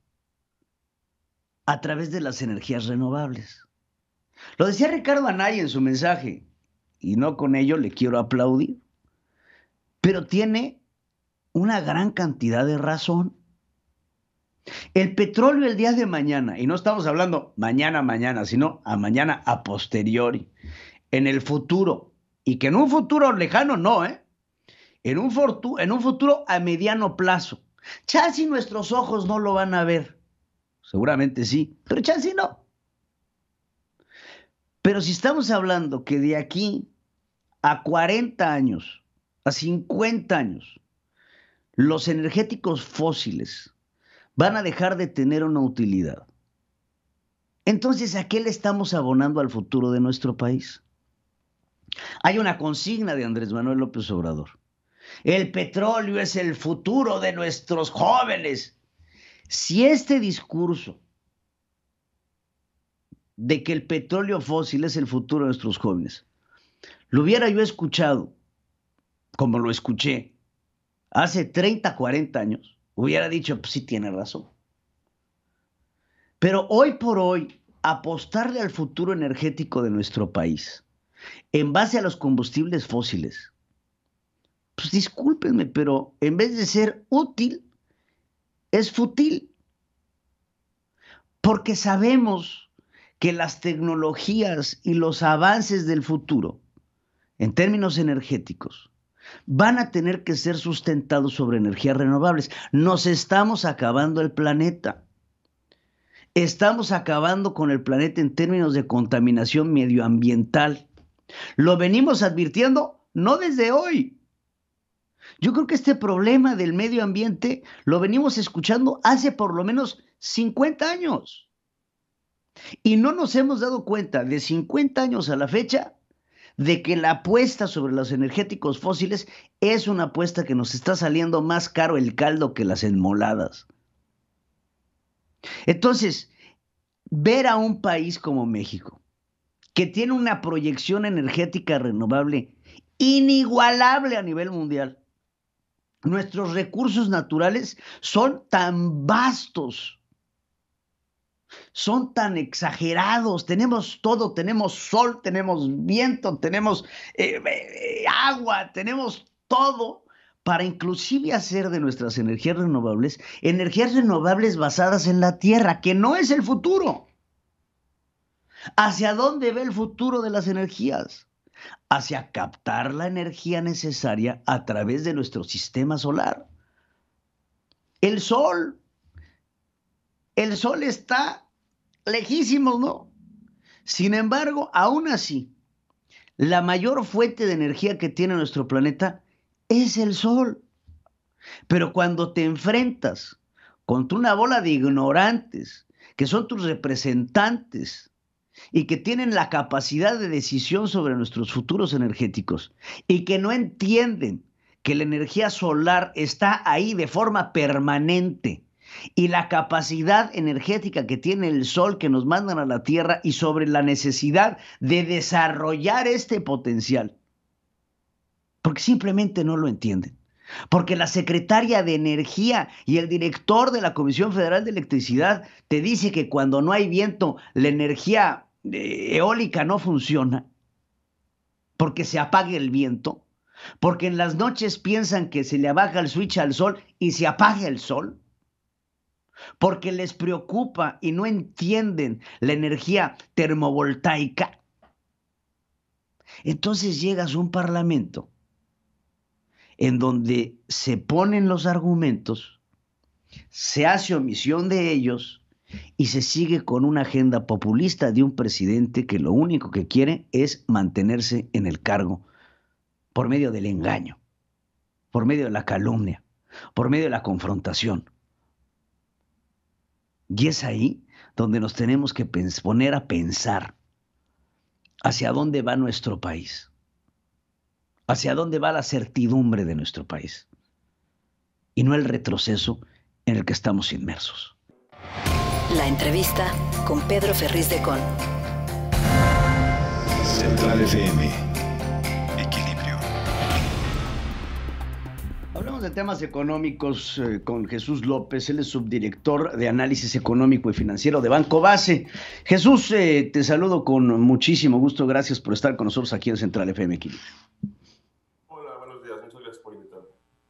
a través de las energías renovables. Lo decía Ricardo Anaya en su mensaje, y no con ello le quiero aplaudir, pero tiene una gran cantidad de razón. El petróleo el día de mañana, y no estamos hablando mañana, mañana, sino a mañana a posteriori, en el futuro, y que en un futuro lejano no, ¿eh? En un, en un futuro a mediano plazo. Chance nuestros ojos no lo van a ver. Seguramente sí, pero chance no. Pero si estamos hablando que de aquí a cuarenta años, a cincuenta años, los energéticos fósiles van a dejar de tener una utilidad. Entonces, ¿a qué le estamos abonando al futuro de nuestro país? Hay una consigna de Andrés Manuel López Obrador. El petróleo es el futuro de nuestros jóvenes. Si este discurso de que el petróleo fósil es el futuro de nuestros jóvenes, lo hubiera yo escuchado, como lo escuché, hace treinta, cuarenta años, hubiera dicho, pues sí tiene razón. Pero hoy por hoy, apostarle al futuro energético de nuestro país, en base a los combustibles fósiles, pues discúlpenme, pero en vez de ser útil, es fútil. Porque sabemos que las tecnologías y los avances del futuro, en términos energéticos, van a tener que ser sustentados sobre energías renovables. Nos estamos acabando el planeta. Estamos acabando con el planeta en términos de contaminación medioambiental. Lo venimos advirtiendo no desde hoy. Yo creo que este problema del medio ambiente lo venimos escuchando hace por lo menos cincuenta años. Y no nos hemos dado cuenta de cincuenta años a la fecha de que la apuesta sobre los energéticos fósiles es una apuesta que nos está saliendo más caro el caldo que las enmoladas. Entonces, ver a un país como México, que tiene una proyección energética renovable inigualable a nivel mundial, nuestros recursos naturales son tan vastos, son tan exagerados, tenemos todo, tenemos sol, tenemos viento, tenemos eh, eh, agua, tenemos todo para inclusive hacer de nuestras energías renovables, energías renovables basadas en la tierra, que no es el futuro. ¿Hacia dónde ve el futuro de las energías? Hacia captar la energía necesaria a través de nuestro sistema solar. El sol, el sol está lejísimo, ¿no? Sin embargo, aún así, la mayor fuente de energía que tiene nuestro planeta es el sol. Pero cuando te enfrentas contra una bola de ignorantes, que son tus representantes, y que tienen la capacidad de decisión sobre nuestros futuros energéticos y que no entienden que la energía solar está ahí de forma permanente y la capacidad energética que tiene el sol que nos mandan a la Tierra y sobre la necesidad de desarrollar este potencial, porque simplemente no lo entienden. Porque la secretaria de Energía y el director de la Comisión Federal de Electricidad te dice que cuando no hay viento, la energía eólica no funciona, porque se apaga el viento, porque en las noches piensan que se le baja el switch al sol y se apaga el sol, porque les preocupa y no entienden la energía termovoltaica. Entonces llegas a un parlamento en donde se ponen los argumentos, se hace omisión de ellos y se sigue con una agenda populista de un presidente que lo único que quiere es mantenerse en el cargo por medio del engaño, por medio de la calumnia, por medio de la confrontación. Y es ahí donde nos tenemos que poner a pensar hacia dónde va nuestro país, hacia dónde va la certidumbre de nuestro país y no el retroceso en el que estamos inmersos. La entrevista con Pedro Ferriz de Con. Central F M. Equilibrio. Hablamos de temas económicos eh, con Jesús López. Él es subdirector de análisis económico y financiero de Banco Base. Jesús, eh, te saludo con muchísimo gusto. Gracias por estar con nosotros aquí en Central F M Equilibrio. Hola, buenos días. Muchas gracias por invitarme.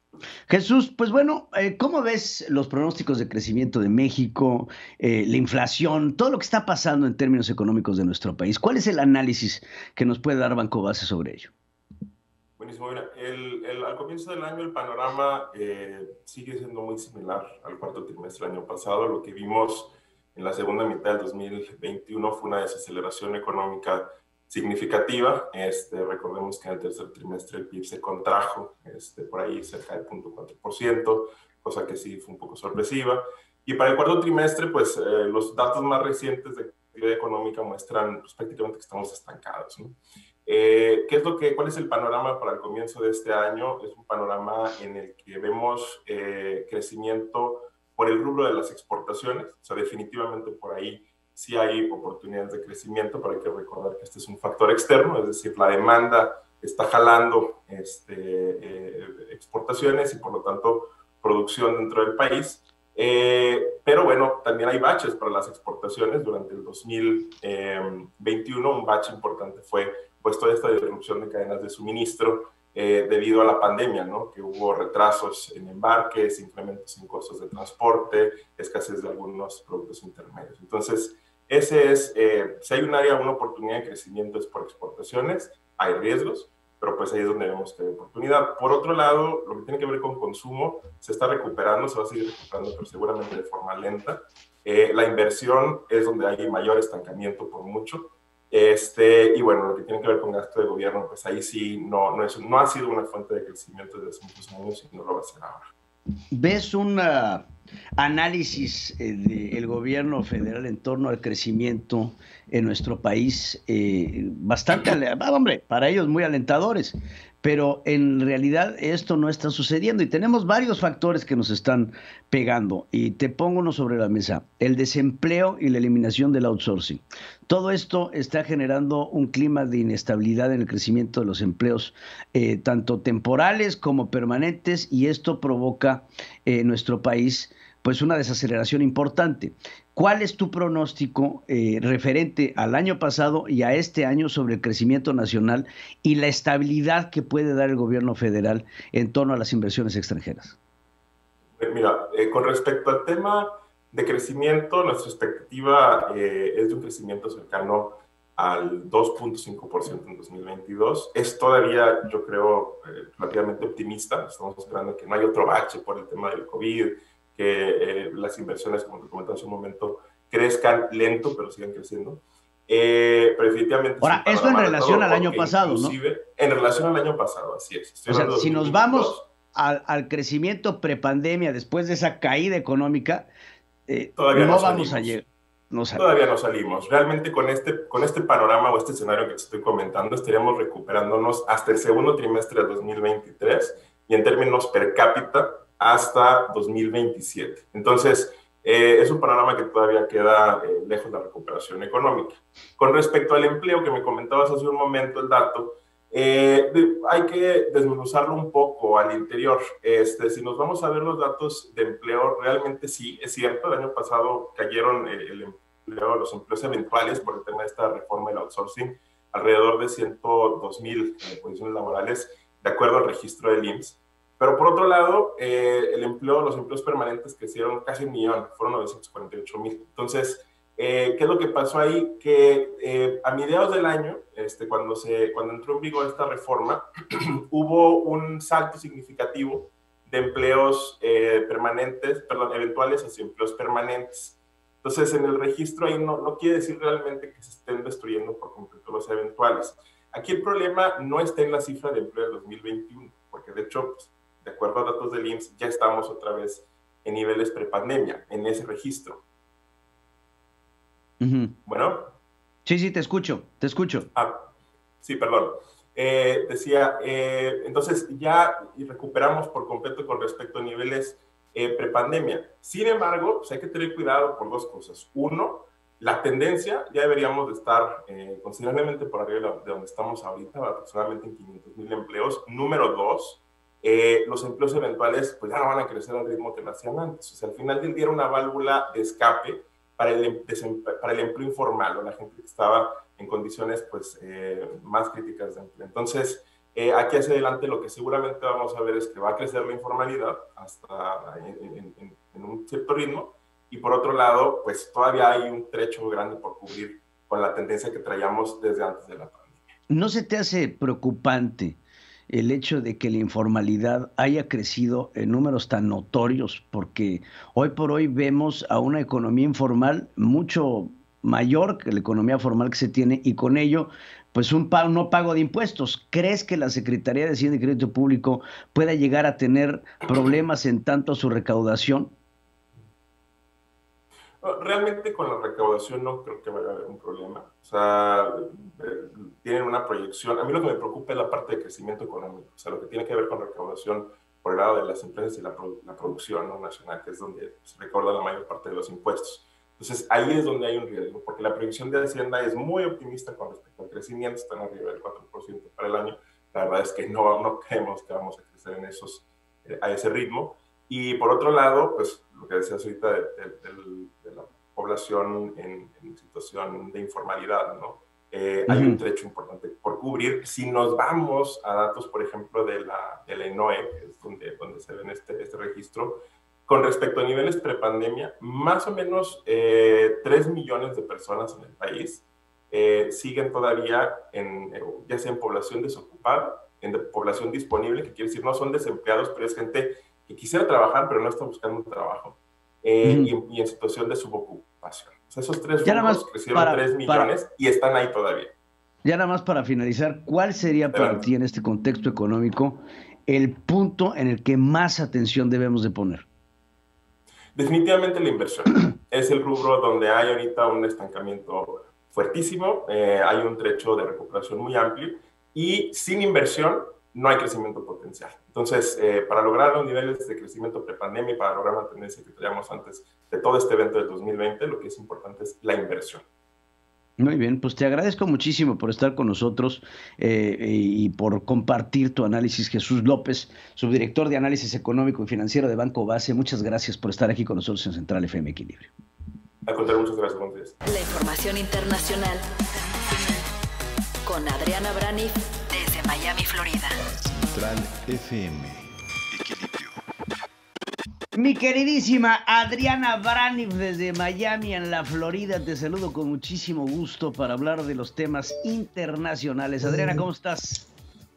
Jesús, pues bueno, eh, ¿cómo ves los pronósticos de crecimiento de México, eh, la inflación, todo lo que está pasando en términos económicos de nuestro país? ¿Cuál es el análisis que nos puede dar Banco Base sobre ello? Buenísimo. Mira, el, el, al comienzo del año el panorama eh, sigue siendo muy similar al cuarto trimestre del año pasado. Lo que vimos en la segunda mitad del dos mil veintiuno fue una desaceleración económica significativa. Este, recordemos que en el tercer trimestre el P I B se contrajo este, por ahí cerca del cero punto cuatro por ciento, cosa que sí fue un poco sorpresiva. Y para el cuarto trimestre, pues eh, los datos más recientes de actividad económica muestran pues, prácticamente que estamos estancados, ¿no? Eh, ¿qué es lo que, ¿Cuál es el panorama para el comienzo de este año? Es un panorama en el que vemos eh, crecimiento por el rubro de las exportaciones. O sea, definitivamente por ahí sí hay oportunidades de crecimiento, pero hay que recordar que este es un factor externo, es decir, la demanda está jalando este, eh, exportaciones y por lo tanto producción dentro del país. Eh, pero bueno, también hay baches para las exportaciones. Durante el dos mil veintiuno un bache importante fue pues toda esta disrupción de cadenas de suministro eh, debido a la pandemia, ¿no? Que hubo retrasos en embarques, incrementos en costos de transporte, escasez de algunos productos intermedios. Entonces, ese es, eh, si hay un área, una oportunidad de crecimiento es por exportaciones, hay riesgos, pero pues ahí es donde vemos que hay oportunidad. Por otro lado, lo que tiene que ver con consumo, se está recuperando, se va a seguir recuperando, pero seguramente de forma lenta. Eh, la inversión es donde hay mayor estancamiento por mucho. Este, y bueno, lo que tiene que ver con gasto de gobierno, pues ahí sí no, no, es, no ha sido una fuente de crecimiento desde hace muchos años y no lo va a ser ahora. ¿Ves un uh, análisis eh, del gobierno federal en torno al crecimiento en nuestro país eh, bastante, ah, hombre, para ellos muy alentadores? Pero en realidad esto no está sucediendo y tenemos varios factores que nos están pegando. Y te pongo uno sobre la mesa: el desempleo y la eliminación del outsourcing. Todo esto está generando un clima de inestabilidad en el crecimiento de los empleos, eh, tanto temporales como permanentes, y esto provoca en nuestro país pues una desaceleración importante. ¿Cuál es tu pronóstico eh, referente al año pasado y a este año sobre el crecimiento nacional y la estabilidad que puede dar el gobierno federal en torno a las inversiones extranjeras? Mira, eh, con respecto al tema de crecimiento, nuestra expectativa eh, es de un crecimiento cercano al dos punto cinco por ciento en dos mil veintidós. Es todavía, yo creo, eh, relativamente optimista. Estamos esperando que no haya otro bache por el tema del COVID, que eh, las inversiones, como te comentaba hace un momento, crezcan lento, pero sigan creciendo. Eh, pero definitivamente... Ahora, esto en relación al año pasado, ¿no? En relación al año pasado, así es. Estoy o sea, si nos vamos al, al crecimiento prepandemia, después de esa caída económica, eh, todavía no, no vamos salimos. a llegar. No todavía no salimos. Realmente con este, con este panorama o este escenario que te estoy comentando, estaríamos recuperándonos hasta el segundo trimestre de dos mil veintitrés y en términos per cápita hasta dos mil veintisiete. Entonces, eh, es un panorama que todavía queda eh, lejos de la recuperación económica. Con respecto al empleo que me comentabas hace un momento, el dato, eh, de, hay que desmenuzarlo un poco al interior. Este, si nos vamos a ver los datos de empleo, realmente sí, es cierto, el año pasado cayeron eh, el empleo, los empleos eventuales por el tema de esta reforma del outsourcing, alrededor de ciento dos mil eh, posiciones laborales, de acuerdo al registro del I M S S. Pero por otro lado, eh, el empleo, los empleos permanentes crecieron casi un millón, fueron novecientos cuarenta y ocho mil. Entonces, eh, ¿qué es lo que pasó ahí? Que eh, a mediados del año, este, cuando, se, cuando entró en vigor esta reforma, hubo un salto significativo de empleos eh, permanentes, perdón, eventuales hacia empleos permanentes. Entonces, en el registro ahí no, no quiere decir realmente que se estén destruyendo por completo los eventuales. Aquí el problema no está en la cifra de empleo del dos mil veintiuno, porque de hecho, pues, de acuerdo a datos del I M S S, ya estamos otra vez en niveles prepandemia, en ese registro. Uh-huh. Bueno. Sí, sí, te escucho, te escucho. Ah, sí, perdón. Eh, decía, eh, entonces ya recuperamos por completo con respecto a niveles eh, prepandemia. Sin embargo, pues hay que tener cuidado por dos cosas. Uno, la tendencia, ya deberíamos de estar eh, considerablemente por arriba de donde estamos ahorita, aproximadamente en quinientos mil empleos. Número dos, eh, los empleos eventuales pues ya no van a crecer al ritmo que lo hacían antes. O sea, al final del día era una válvula de escape para el, para el empleo informal o la gente que estaba en condiciones pues eh, más críticas de empleo. Entonces, eh, aquí hacia adelante lo que seguramente vamos a ver es que va a crecer la informalidad hasta en, en, en, en un cierto ritmo, y por otro lado, pues todavía hay un trecho grande por cubrir con la tendencia que traíamos desde antes de la pandemia. ¿No se te hace preocupante el hecho de que la informalidad haya crecido en números tan notorios? Porque hoy por hoy vemos a una economía informal mucho mayor que la economía formal que se tiene, y con ello pues un pago, no pago de impuestos. ¿Crees que la Secretaría de Hacienda y Crédito Público pueda llegar a tener problemas en tanto a su recaudación? Realmente con la recaudación no creo que vaya a haber un problema. O sea, eh, tienen una proyección. A mí lo que me preocupa es la parte de crecimiento económico. O sea, lo que tiene que ver con recaudación por el lado de las empresas y la, produ la producción, ¿no?, nacional, que es donde se recauda la mayor parte de los impuestos. Entonces, ahí es donde hay un riesgo, porque la proyección de Hacienda es muy optimista con respecto al crecimiento, están arriba del cuatro por ciento para el año. La verdad es que no, no creemos que vamos a crecer en esos, eh, a ese ritmo. Y por otro lado, pues lo que decías ahorita de, de, de, de la población en, en situación de informalidad, ¿no? Eh, uh-huh. Hay un trecho importante por cubrir. Si nos vamos a datos, por ejemplo, de la, de la E N O E, que es donde, donde se ve este, este registro, con respecto a niveles prepandemia, más o menos eh, tres millones de personas en el país eh, siguen todavía, en, eh, ya sea en población desocupada, en de, población disponible, que quiere decir no son desempleados, pero es gente que quisiera trabajar, pero no está buscando un trabajo, eh, uh-huh. y, en, y en situación de subocupación. O sea, esos tres grupos crecieron para, tres millones para, y están ahí todavía. Ya nada más para finalizar, ¿cuál sería para Adelante. ti en este contexto económico el punto en el que más atención debemos de poner? Definitivamente la inversión. Es el rubro donde hay ahorita un estancamiento fuertísimo, eh, hay un trecho de recuperación muy amplio, y sin inversión no hay crecimiento potencial. Entonces, eh, para lograr los niveles de crecimiento prepandemia y para lograr la tendencia que teníamos antes de todo este evento del dos mil veinte, lo que es importante es la inversión. Muy bien, pues te agradezco muchísimo por estar con nosotros eh, y por compartir tu análisis, Jesús López, subdirector de Análisis Económico y Financiero de Banco Base. Muchas gracias por estar aquí con nosotros en Central F M Equilibrio. Al contrario, muchas gracias, buenos días. La información internacional con Adriana Braniff desde Miami, Florida. Central F M Equilibrio. Mi queridísima Adriana Braniff desde Miami, en la Florida, te saludo con muchísimo gusto para hablar de los temas internacionales. Adriana, ¿cómo estás?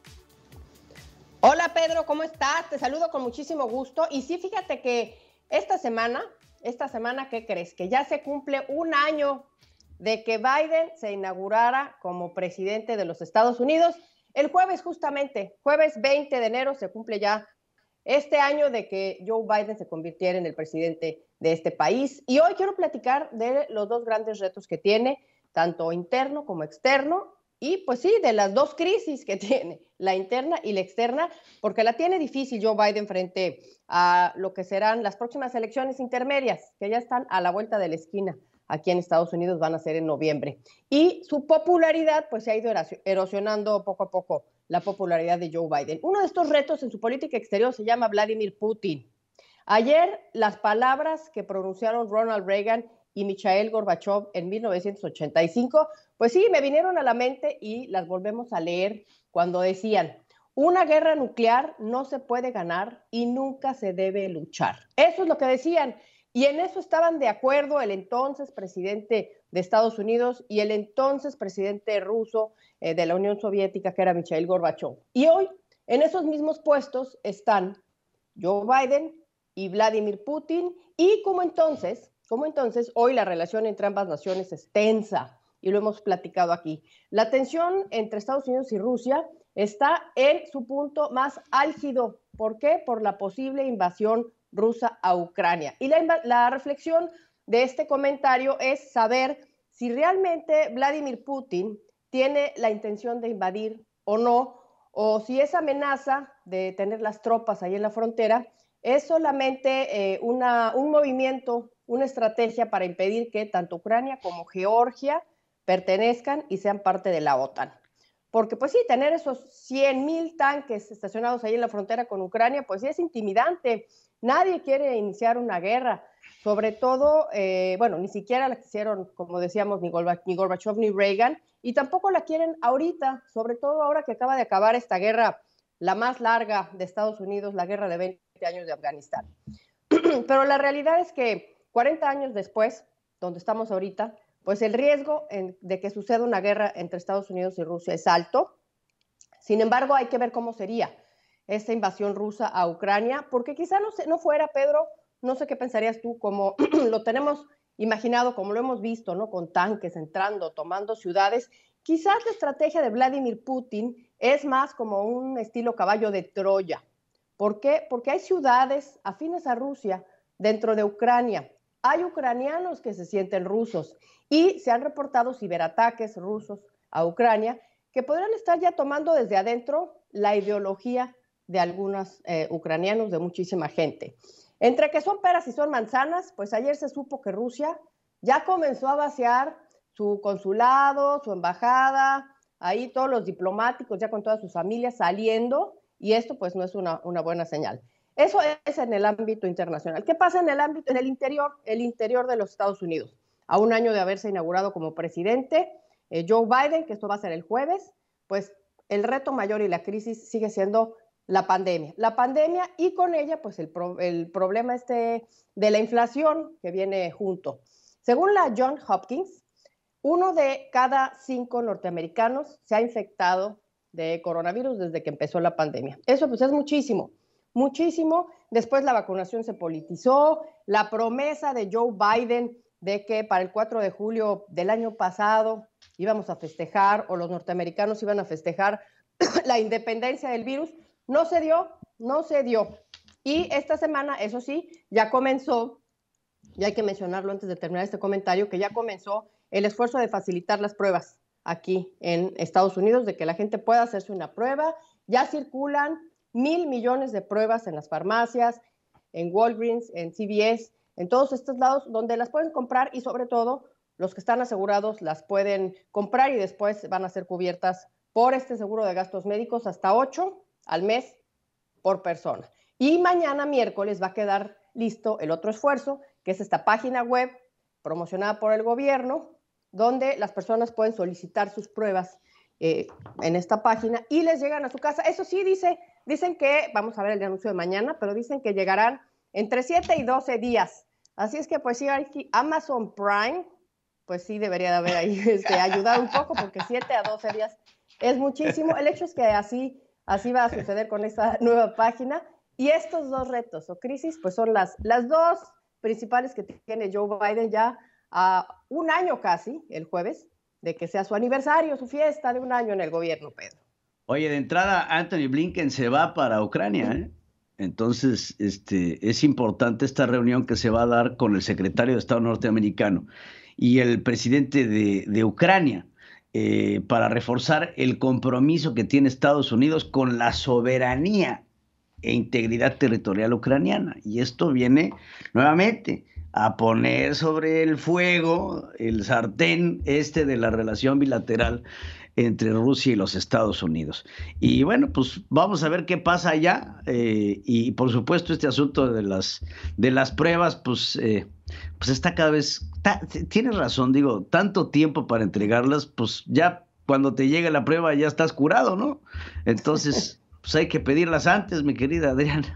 Hola Pedro, ¿cómo estás? Te saludo con muchísimo gusto. Y sí, fíjate que esta semana, esta semana, ¿qué crees? Que ya se cumple un año de que Biden se inaugurara como presidente de los Estados Unidos. El jueves, justamente, jueves veinte de enero, se cumple ya este año de que Joe Biden se convirtiera en el presidente de este país. Y hoy quiero platicar de los dos grandes retos que tiene, tanto interno como externo, y pues sí, de las dos crisis que tiene, la interna y la externa, porque la tiene difícil Joe Biden frente a lo que serán las próximas elecciones intermedias, que ya están a la vuelta de la esquina. Aquí en Estados Unidos van a ser en noviembre. Y su popularidad pues se ha ido erosionando poco a poco, la popularidad de Joe Biden. Uno de estos retos en su política exterior se llama Vladimir Putin. Ayer las palabras que pronunciaron Ronald Reagan y Mikhail Gorbachev en mil novecientos ochenta y cinco, pues sí, me vinieron a la mente y las volvemos a leer cuando decían: una guerra nuclear no se puede ganar y nunca se debe luchar. Eso es lo que decían. Y en eso estaban de acuerdo el entonces presidente de Estados Unidos y el entonces presidente ruso eh, de la Unión Soviética, que era Mikhail Gorbachev. Y hoy, en esos mismos puestos están Joe Biden y Vladimir Putin. Y como entonces, como entonces, hoy la relación entre ambas naciones es tensa, y lo hemos platicado aquí. La tensión entre Estados Unidos y Rusia está en su punto más álgido. ¿Por qué? Por la posible invasión rusa a Ucrania. Y la, la reflexión de este comentario es saber si realmente Vladimir Putin tiene la intención de invadir o no, o si esa amenaza de tener las tropas ahí en la frontera es solamente eh, una, un movimiento, una estrategia para impedir que tanto Ucrania como Georgia pertenezcan y sean parte de la OTAN. Porque pues sí, tener esos cien mil tanques estacionados ahí en la frontera con Ucrania, pues sí es intimidante. Nadie quiere iniciar una guerra, sobre todo, eh, bueno, ni siquiera la quisieron, como decíamos, ni Gorbachev ni Reagan, y tampoco la quieren ahorita, sobre todo ahora que acaba de acabar esta guerra, la más larga de Estados Unidos, la guerra de veinte años de Afganistán. Pero la realidad es que cuarenta años después, donde estamos ahorita, pues el riesgo en, de que suceda una guerra entre Estados Unidos y Rusia es alto. Sin embargo, hay que ver cómo sería esta invasión rusa a Ucrania, porque quizá no, se, no fuera, Pedro, no sé qué pensarías tú, como lo tenemos imaginado, como lo hemos visto, ¿no? Con tanques entrando, tomando ciudades. Quizás la estrategia de Vladimir Putin es más como un estilo caballo de Troya. ¿Por qué? Porque hay ciudades afines a Rusia dentro de Ucrania. Hay ucranianos que se sienten rusos y se han reportado ciberataques rusos a Ucrania que podrían estar ya tomando desde adentro la ideología de algunos eh, ucranianos, de muchísima gente. Entre que son peras y son manzanas, pues ayer se supo que Rusia ya comenzó a vaciar su consulado, su embajada, ahí todos los diplomáticos ya con todas sus familias saliendo, y esto pues no es una, una buena señal. Eso es en el ámbito internacional. ¿Qué pasa en el ámbito, en el interior, el interior de los Estados Unidos? A un año de haberse inaugurado como presidente, eh, Joe Biden, que esto va a ser el jueves, pues el reto mayor y la crisis sigue siendo la pandemia. La pandemia y con ella, pues el, pro, el problema este de la inflación que viene junto. Según la Johns Hopkins, uno de cada cinco norteamericanos se ha infectado de coronavirus desde que empezó la pandemia. Eso pues es muchísimo. Muchísimo. Después la vacunación se politizó, la promesa de Joe Biden de que para el cuatro de julio del año pasado íbamos a festejar, o los norteamericanos iban a festejar la independencia del virus, no se dio, no se dio. Y esta semana, eso sí, ya comenzó, y hay que mencionarlo antes de terminar este comentario, que ya comenzó el esfuerzo de facilitar las pruebas aquí en Estados Unidos, de que la gente pueda hacerse una prueba. Ya circulan mil millones de pruebas en las farmacias, en Walgreens, en C V S, en todos estos lados donde las pueden comprar, y sobre todo los que están asegurados las pueden comprar y después van a ser cubiertas por este seguro de gastos médicos hasta ocho al mes por persona. Y mañana miércoles va a quedar listo el otro esfuerzo, que es esta página web promocionada por el gobierno, donde las personas pueden solicitar sus pruebas eh, en esta página y les llegan a su casa. Eso sí, dice, dicen que, vamos a ver el anuncio de mañana, pero dicen que llegarán entre siete y doce días. Así es que pues sí, aquí Amazon Prime, pues sí debería de haber ahí este, ayudado un poco, porque siete a doce días es muchísimo. El hecho es que así, así va a suceder con esta nueva página. Y estos dos retos o crisis, pues son las, las dos principales que tiene Joe Biden ya a un año casi, el jueves, de que sea su aniversario, su fiesta de un año en el gobierno, Pedro. Oye, de entrada, Anthony Blinken se va para Ucrania, ¿eh? Entonces, este, es importante esta reunión que se va a dar con el secretario de Estado norteamericano y el presidente de, de Ucrania, eh, para reforzar el compromiso que tiene Estados Unidos con la soberanía e integridad territorial ucraniana. Y esto viene nuevamente a poner sobre el fuego el sartén este de la relación bilateral entre Rusia y los Estados Unidos. Y bueno, pues vamos a ver qué pasa allá, eh, y por supuesto este asunto de las, de las pruebas, pues, eh, pues está cada vez, ta, tienes razón, digo, tanto tiempo para entregarlas, pues ya cuando te llegue la prueba ya estás curado, ¿no? Entonces, pues hay que pedirlas antes, mi querida Adriana.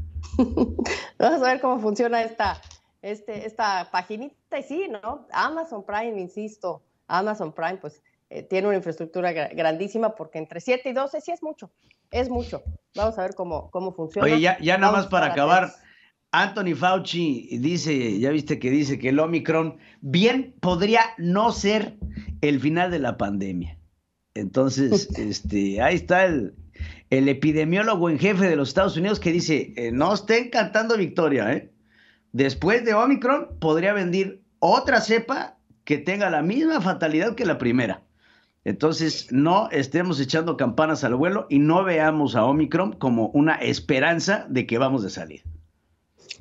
Vamos a ver cómo funciona esta, este, esta paginita, y sí, ¿no? Amazon Prime, insisto, Amazon Prime, pues, Eh, tiene una infraestructura gra grandísima, porque entre siete y doce sí es mucho, es mucho. Vamos a ver cómo, cómo funciona. Oye, ya, ya nada Vamos más para, para acabar, tres. Anthony Fauci dice, ya viste que dice que el Omicron bien podría no ser el final de la pandemia. Entonces, este, ahí está el, el epidemiólogo en jefe de los Estados Unidos que dice, eh, no estén cantando victoria, ¿eh? Después de Omicron podría venir otra cepa que tenga la misma fatalidad que la primera. Entonces, no estemos echando campanas al vuelo y no veamos a Omicron como una esperanza de que vamos de salir.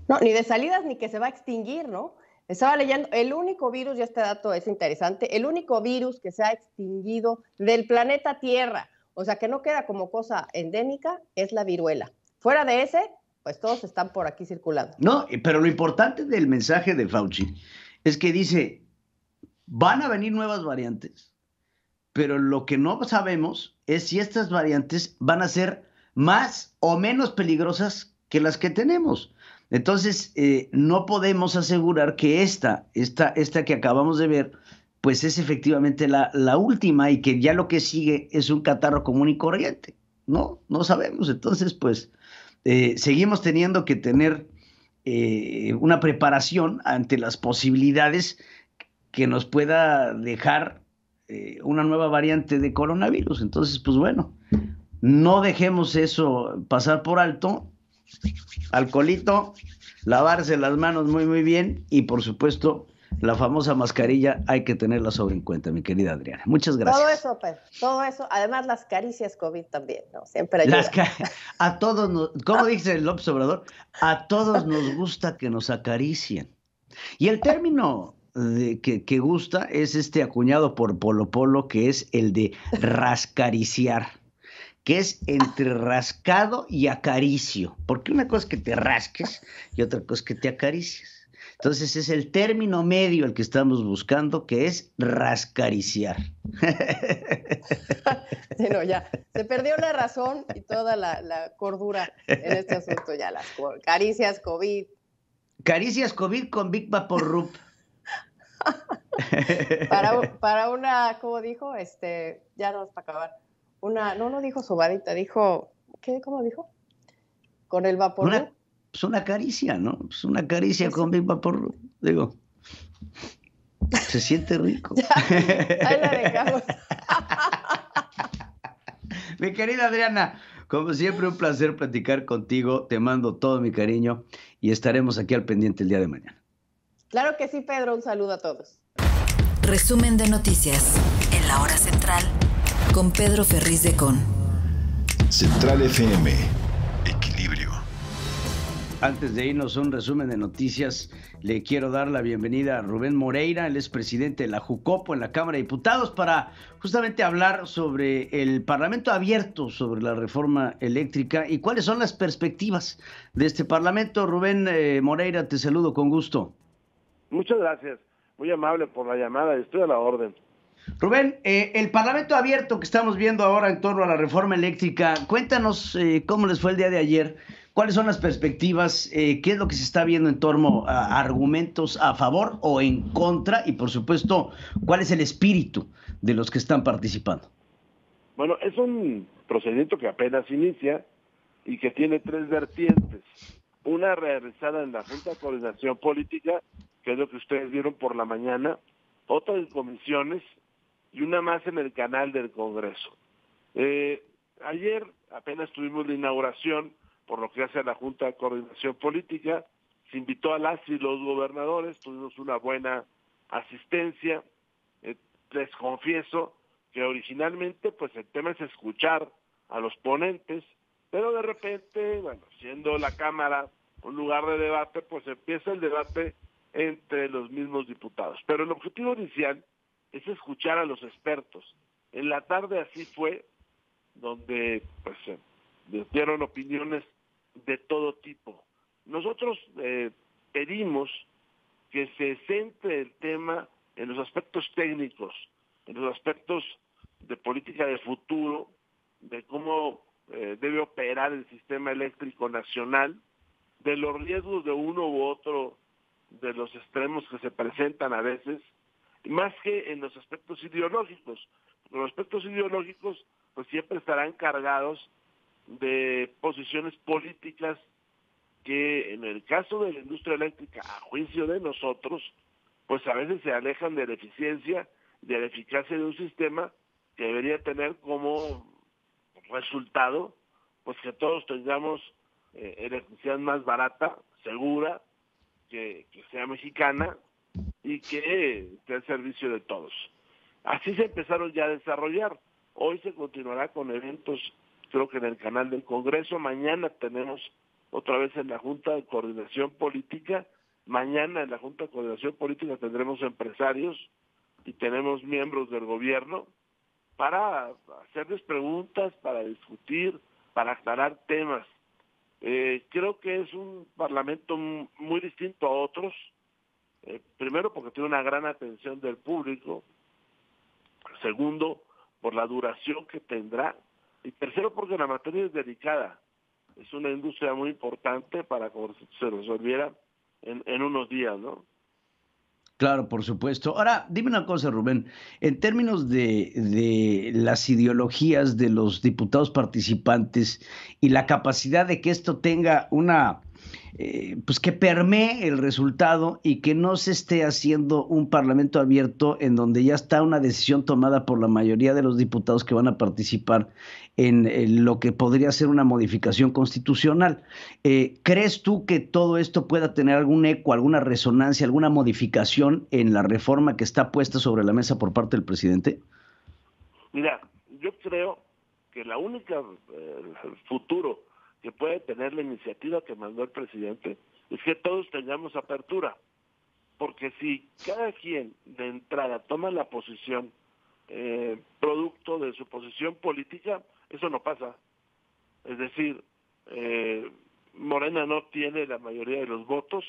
No, ni de salidas ni que se va a extinguir, ¿no? Estaba leyendo, el único virus, y este dato es interesante, el único virus que se ha extinguido del planeta Tierra, o sea, que no queda como cosa endémica, es la viruela. Fuera de ese, pues todos están por aquí circulando. No, pero lo importante del mensaje de Fauci es que dice, van a venir nuevas variantes, pero lo que no sabemos es si estas variantes van a ser más o menos peligrosas que las que tenemos. Entonces, eh, no podemos asegurar que esta, esta, esta que acabamos de ver, pues es efectivamente la, la última y que ya lo que sigue es un catarro común y corriente. No, no sabemos. Entonces, pues, eh, seguimos teniendo que tener eh, una preparación ante las posibilidades que nos pueda dejar eh, una nueva variante de coronavirus. Entonces, pues bueno, no dejemos eso pasar por alto. Alcoholito, lavarse las manos muy muy bien y por supuesto la famosa mascarilla hay que tenerla sobre en cuenta, mi querida Adriana. Muchas gracias. Todo eso, Pedro, todo eso, además las caricias COVID también, ¿no? Siempre ayuda. Las ca- a todos nos, ¿cómo dice el López Obrador? A todos nos gusta que nos acaricien. Y el término de, que, que gusta es este acuñado por Polo Polo, que es el de rascariciar, que es entre rascado y acaricio, porque una cosa es que te rasques y otra cosa es que te acaricies. Entonces es el término medio el que estamos buscando, que es rascariciar. Sí, no, ya, se perdió la razón y toda la, la cordura en este asunto, ya las caricias COVID. Caricias COVID con Big Vaporub. Para, para una, ¿cómo dijo? Este, ya no es para acabar. Una, no, no dijo sobadita, dijo, ¿qué? ¿Cómo dijo? Con el vapor. Una, pues una caricia, ¿no? Pues una caricia con Big Vapor, digo. Se siente rico. Ya, ahí la dejamos. Mi querida Adriana, como siempre un placer platicar contigo. Te mando todo mi cariño y estaremos aquí al pendiente el día de mañana. Claro que sí, Pedro. Un saludo a todos. Resumen de noticias en la hora central con Pedro Ferriz de Con. Central F M. Equilibrio. Antes de irnos a un resumen de noticias, le quiero dar la bienvenida a Rubén Moreira, él es presidente de la Jucopo en la Cámara de Diputados, para justamente hablar sobre el Parlamento abierto, sobre la reforma eléctrica y cuáles son las perspectivas de este Parlamento. Rubén eh, Moreira, te saludo con gusto. Muchas gracias, muy amable por la llamada, estoy a la orden. Rubén, eh, el Parlamento abierto que estamos viendo ahora en torno a la reforma eléctrica, cuéntanos eh, cómo les fue el día de ayer, cuáles son las perspectivas, eh, qué es lo que se está viendo en torno a argumentos a favor o en contra y por supuesto, cuál es el espíritu de los que están participando. Bueno, es un procedimiento que apenas inicia y que tiene tres vertientes. Una realizada en la Junta de Coordinación Política, que es lo que ustedes vieron por la mañana, otra en comisiones y una más en el canal del Congreso. Eh, ayer apenas tuvimos la inauguración, por lo que hace a la Junta de Coordinación Política, se invitó a las y los gobernadores, tuvimos una buena asistencia. Eh, les confieso que originalmente pues el tema es escuchar a los ponentes, pero de repente, bueno, siendo la Cámara un lugar de debate, pues empieza el debate entre los mismos diputados. Pero el objetivo inicial es escuchar a los expertos. En la tarde así fue, donde pues eh, dieron opiniones de todo tipo. Nosotros eh, pedimos que se centre el tema en los aspectos técnicos, en los aspectos de política de futuro, de cómo eh, debe operar el sistema eléctrico nacional, de los riesgos de uno u otro de los extremos que se presentan a veces, más que en los aspectos ideológicos. Los aspectos ideológicos pues siempre estarán cargados de posiciones políticas que en el caso de la industria eléctrica, a juicio de nosotros, pues a veces se alejan de la eficiencia, de la eficacia de un sistema que debería tener como resultado pues que todos tengamos eh, electricidad más barata, segura, que, que sea mexicana y que esté al servicio de todos. Así se empezaron ya a desarrollar. Hoy se continuará con eventos, creo que en el canal del Congreso. Mañana tenemos otra vez en la Junta de Coordinación Política. Mañana en la Junta de Coordinación Política tendremos empresarios y tenemos miembros del gobierno para hacerles preguntas, para discutir, para aclarar temas. Eh, creo que es un parlamento muy distinto a otros, eh, primero porque tiene una gran atención del público, segundo por la duración que tendrá, y tercero porque la materia es delicada, es una industria muy importante para que se resolviera en, en unos días, ¿no? Claro, por supuesto. Ahora, dime una cosa, Rubén, en términos de, de las ideologías de los diputados participantes y la capacidad de que esto tenga una, eh, pues que permee el resultado y que no se esté haciendo un parlamento abierto en donde ya está una decisión tomada por la mayoría de los diputados que van a participar en, en lo que podría ser una modificación constitucional. Eh, ¿Crees tú que todo esto pueda tener algún eco, alguna resonancia, alguna modificación en la reforma que está puesta sobre la mesa por parte del presidente? Mira, yo creo que la única eh, futuro que puede tener la iniciativa que mandó el presidente es que todos tengamos apertura, porque si cada quien de entrada toma la posición eh, producto de su posición política, eso no pasa. Es decir, eh, Morena no tiene la mayoría de los votos,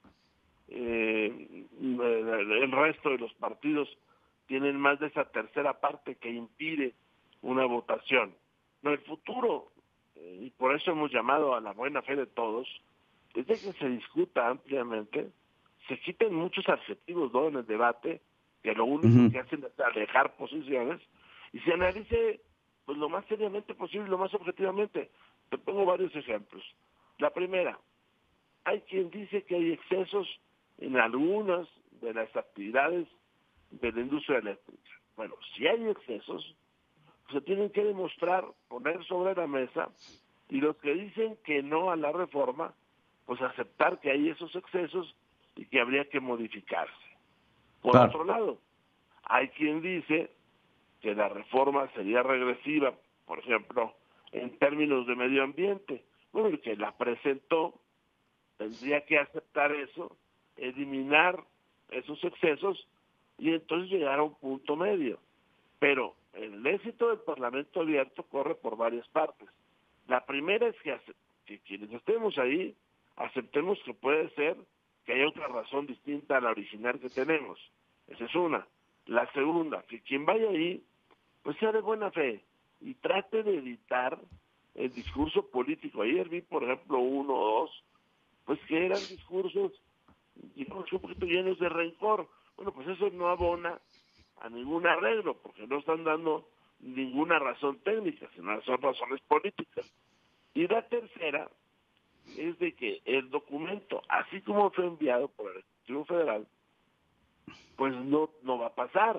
eh, el resto de los partidos tienen más de esa tercera parte que impide una votación. No, el futuro, eh, y por eso hemos llamado a la buena fe de todos, es de que se discuta ampliamente, se quiten muchos adjetivos, ¿no?, en el debate, que lo único uh-huh. que hacen es alejar posiciones, y se analice pues lo más seriamente posible, lo más objetivamente. Te pongo varios ejemplos. La primera, hay quien dice que hay excesos en algunas de las actividades de la industria eléctrica. Bueno, si hay excesos, se tienen que demostrar, poner sobre la mesa, y los que dicen que no a la reforma, pues aceptar que hay esos excesos y que habría que modificarse. Por claro. otro lado, hay quien dice que la reforma sería regresiva, por ejemplo, en términos de medio ambiente. Bueno, el que la presentó tendría que aceptar eso, eliminar esos excesos y entonces llegar a un punto medio. Pero el éxito del Parlamento abierto corre por varias partes. La primera es que, que quienes estemos ahí aceptemos que puede ser que haya otra razón distinta a la original que tenemos. Esa es una. La segunda, que quien vaya ahí pues sea de buena fe y trate de evitar el discurso político. Ayer vi, por ejemplo, uno o dos, pues que eran discursos, digamos, un poquito llenos de rencor. Bueno, pues eso no abona a ningún arreglo, porque no están dando ninguna razón técnica, sino son razones políticas. Y la tercera es de que el documento, así como fue enviado por el Ejecutivo Federal, pues no, no va a pasar.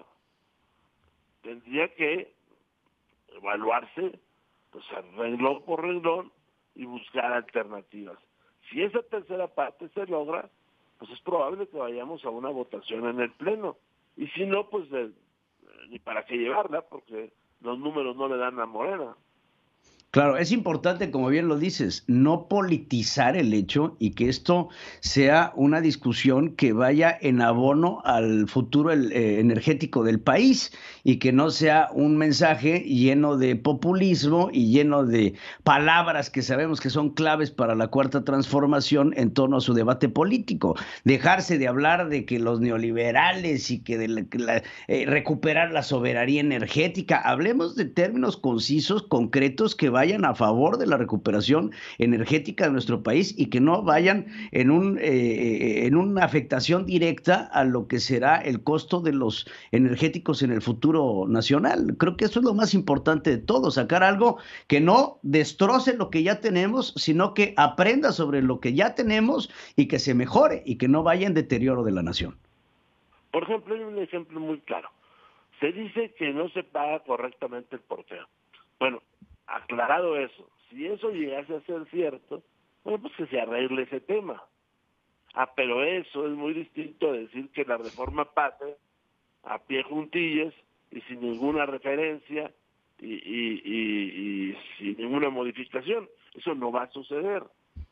Tendría que evaluarse pues renglón por renglón y buscar alternativas. Si esa tercera parte se logra, pues es probable que vayamos a una votación en el Pleno. Y si no, pues de, ni para qué llevarla, porque los números no le dan a Morena. Claro, es importante, como bien lo dices, no politizar el hecho y que esto sea una discusión que vaya en abono al futuro el, eh, energético del país y que no sea un mensaje lleno de populismo y lleno de palabras que sabemos que son claves para la cuarta transformación en torno a su debate político. Dejarse de hablar de que los neoliberales y que de la, que la, eh, recuperar la soberanía energética. Hablemos de términos concisos, concretos, que vayan a favor de la recuperación energética de nuestro país y que no vayan en un eh, en una afectación directa a lo que será el costo de los energéticos en el futuro nacional. Creo que eso es lo más importante de todo, sacar algo que no destroce lo que ya tenemos, sino que aprenda sobre lo que ya tenemos y que se mejore y que no vaya en deterioro de la nación. Por ejemplo, hay un ejemplo muy claro. Se dice que no se paga correctamente el porteo. Bueno, aclarado eso, si eso llegase a ser cierto, bueno, pues que se arregle ese tema. Ah, pero eso es muy distinto a decir que la reforma pase a pie juntillas y sin ninguna referencia y, y, y, y sin ninguna modificación. Eso no va a suceder.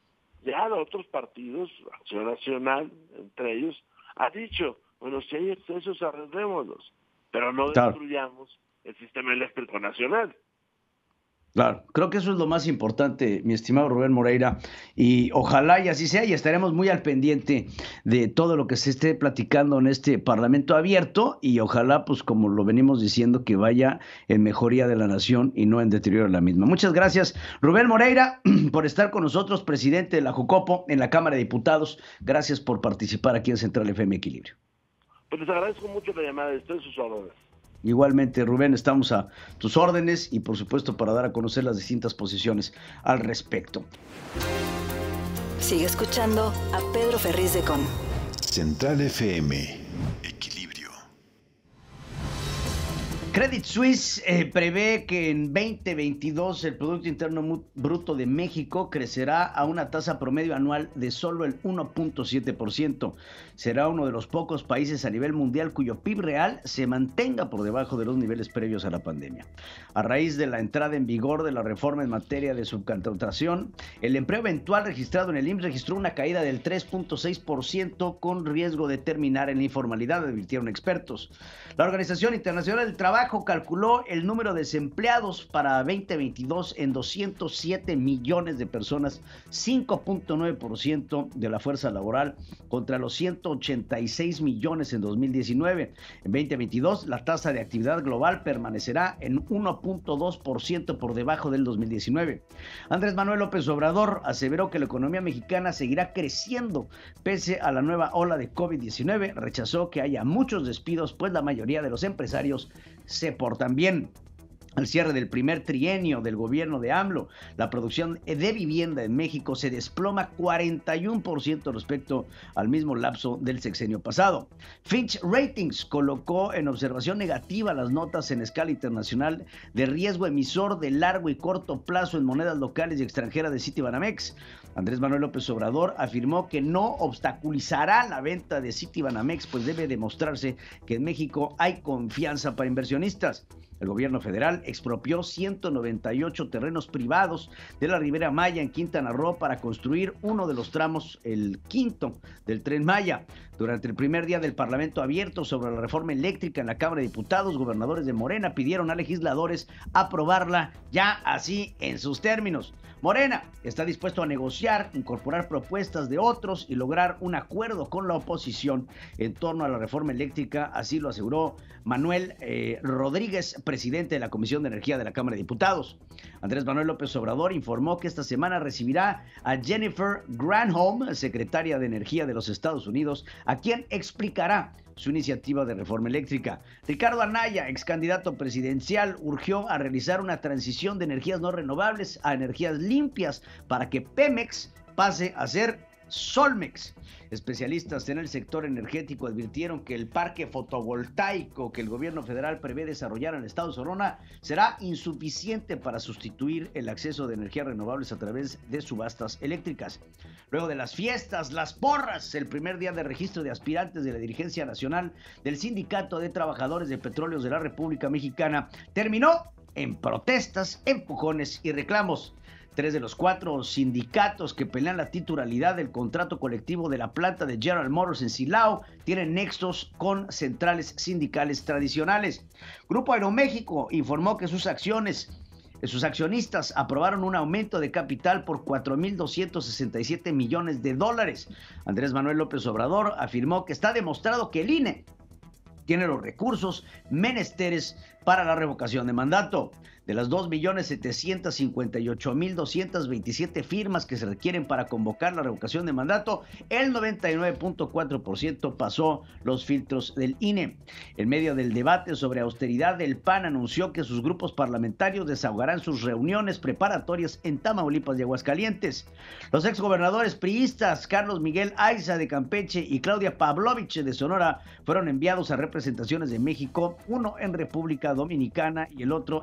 Ya los otros partidos, Acción Nacional, entre ellos, ha dicho, bueno, si hay excesos, arreglémoslos, pero no claro. destruyamos el sistema eléctrico nacional. Claro, creo que eso es lo más importante, mi estimado Rubén Moreira, y ojalá y así sea, y estaremos muy al pendiente de todo lo que se esté platicando en este Parlamento abierto, y ojalá, pues como lo venimos diciendo, que vaya en mejoría de la nación y no en deterioro de la misma. Muchas gracias, Rubén Moreira, por estar con nosotros, presidente de la Jucopo en la Cámara de Diputados. Gracias por participar aquí en Central F M Equilibrio. Pues les agradezco mucho la llamada, estoy en sus órdenes. Igualmente, Rubén, estamos a tus órdenes y por supuesto para dar a conocer las distintas posiciones al respecto. Sigue escuchando a Pedro Ferriz de Con. Central F M, Equilibrio. Credit Suisse eh, prevé que en veinte veintidós el Producto Interno Bruto de México crecerá a una tasa promedio anual de solo el uno punto siete por ciento. Será uno de los pocos países a nivel mundial cuyo P I B real se mantenga por debajo de los niveles previos a la pandemia. A raíz de la entrada en vigor de la reforma en materia de subcontratación, el empleo eventual registrado en el I M S S registró una caída del tres punto seis por ciento con riesgo de terminar en la informalidad, advirtieron expertos. La Organización Internacional del Trabajo calculó el número de desempleados para veinte veintidós en doscientos siete millones de personas, cinco punto nueve por ciento de la fuerza laboral contra los ciento ochenta y seis millones en dos mil diecinueve. En veinte veintidós la tasa de actividad global permanecerá en uno punto dos por ciento por debajo del dos mil diecinueve. Andrés Manuel López Obrador aseveró que la economía mexicana seguirá creciendo pese a la nueva ola de COVID diecinueve. Rechazó que haya muchos despidos, pues la mayoría de los empresarios se portan bien. Al cierre del primer trienio del gobierno de AMLO, la producción de vivienda en México se desploma cuarenta y uno por ciento respecto al mismo lapso del sexenio pasado. Fitch Ratings colocó en observación negativa las notas en escala internacional de riesgo emisor de largo y corto plazo en monedas locales y extranjeras de Citibanamex. Andrés Manuel López Obrador afirmó que no obstaculizará la venta de Citibanamex, pues debe demostrarse que en México hay confianza para inversionistas. El gobierno federal expropió ciento noventa y ocho terrenos privados de la Ribera Maya en Quintana Roo para construir uno de los tramos, el quinto, del Tren Maya. Durante el primer día del Parlamento abierto sobre la reforma eléctrica en la Cámara de Diputados, gobernadores de Morena pidieron a legisladores aprobarla ya así en sus términos. Morena está dispuesto a negociar, incorporar propuestas de otros y lograr un acuerdo con la oposición en torno a la reforma eléctrica, así lo aseguró Manuel eh, Rodríguez, presidente de la Comisión de Energía de la Cámara de Diputados. Andrés Manuel López Obrador informó que esta semana recibirá a Jennifer Granholm, secretaria de Energía de los Estados Unidos, a quien explicará su iniciativa de reforma eléctrica. Ricardo Anaya, ex candidato presidencial, urgió a realizar una transición de energías no renovables a energías limpias para que Pemex pase a ser Solmex. Especialistas en el sector energético advirtieron que el parque fotovoltaico que el gobierno federal prevé desarrollar en el estado de Sonora será insuficiente para sustituir el acceso de energías renovables a través de subastas eléctricas. Luego de las fiestas, las porras, el primer día de registro de aspirantes de la dirigencia nacional del Sindicato de Trabajadores de Petróleos de la República Mexicana terminó en protestas, empujones y reclamos. Tres de los cuatro sindicatos que pelean la titularidad del contrato colectivo de la planta de General Motors en Silao tienen nexos con centrales sindicales tradicionales. Grupo Aeroméxico informó que sus acciones, sus accionistas aprobaron un aumento de capital por cuatro mil doscientos sesenta y siete millones de dólares. Andrés Manuel López Obrador afirmó que está demostrado que el I N E tiene los recursos menesteres para la revocación de mandato. De las dos millones setecientos cincuenta y ocho mil doscientas veintisiete firmas que se requieren para convocar la revocación de mandato, el noventa y nueve punto cuatro por ciento pasó los filtros del I N E. En medio del debate sobre austeridad, el P A N anunció que sus grupos parlamentarios desahogarán sus reuniones preparatorias en Tamaulipas y Aguascalientes. Los exgobernadores priistas Carlos Miguel Aiza de Campeche y Claudia Pavlovich de Sonora fueron enviados a representaciones de México, uno en República Dominicana y el otro en Barcelona.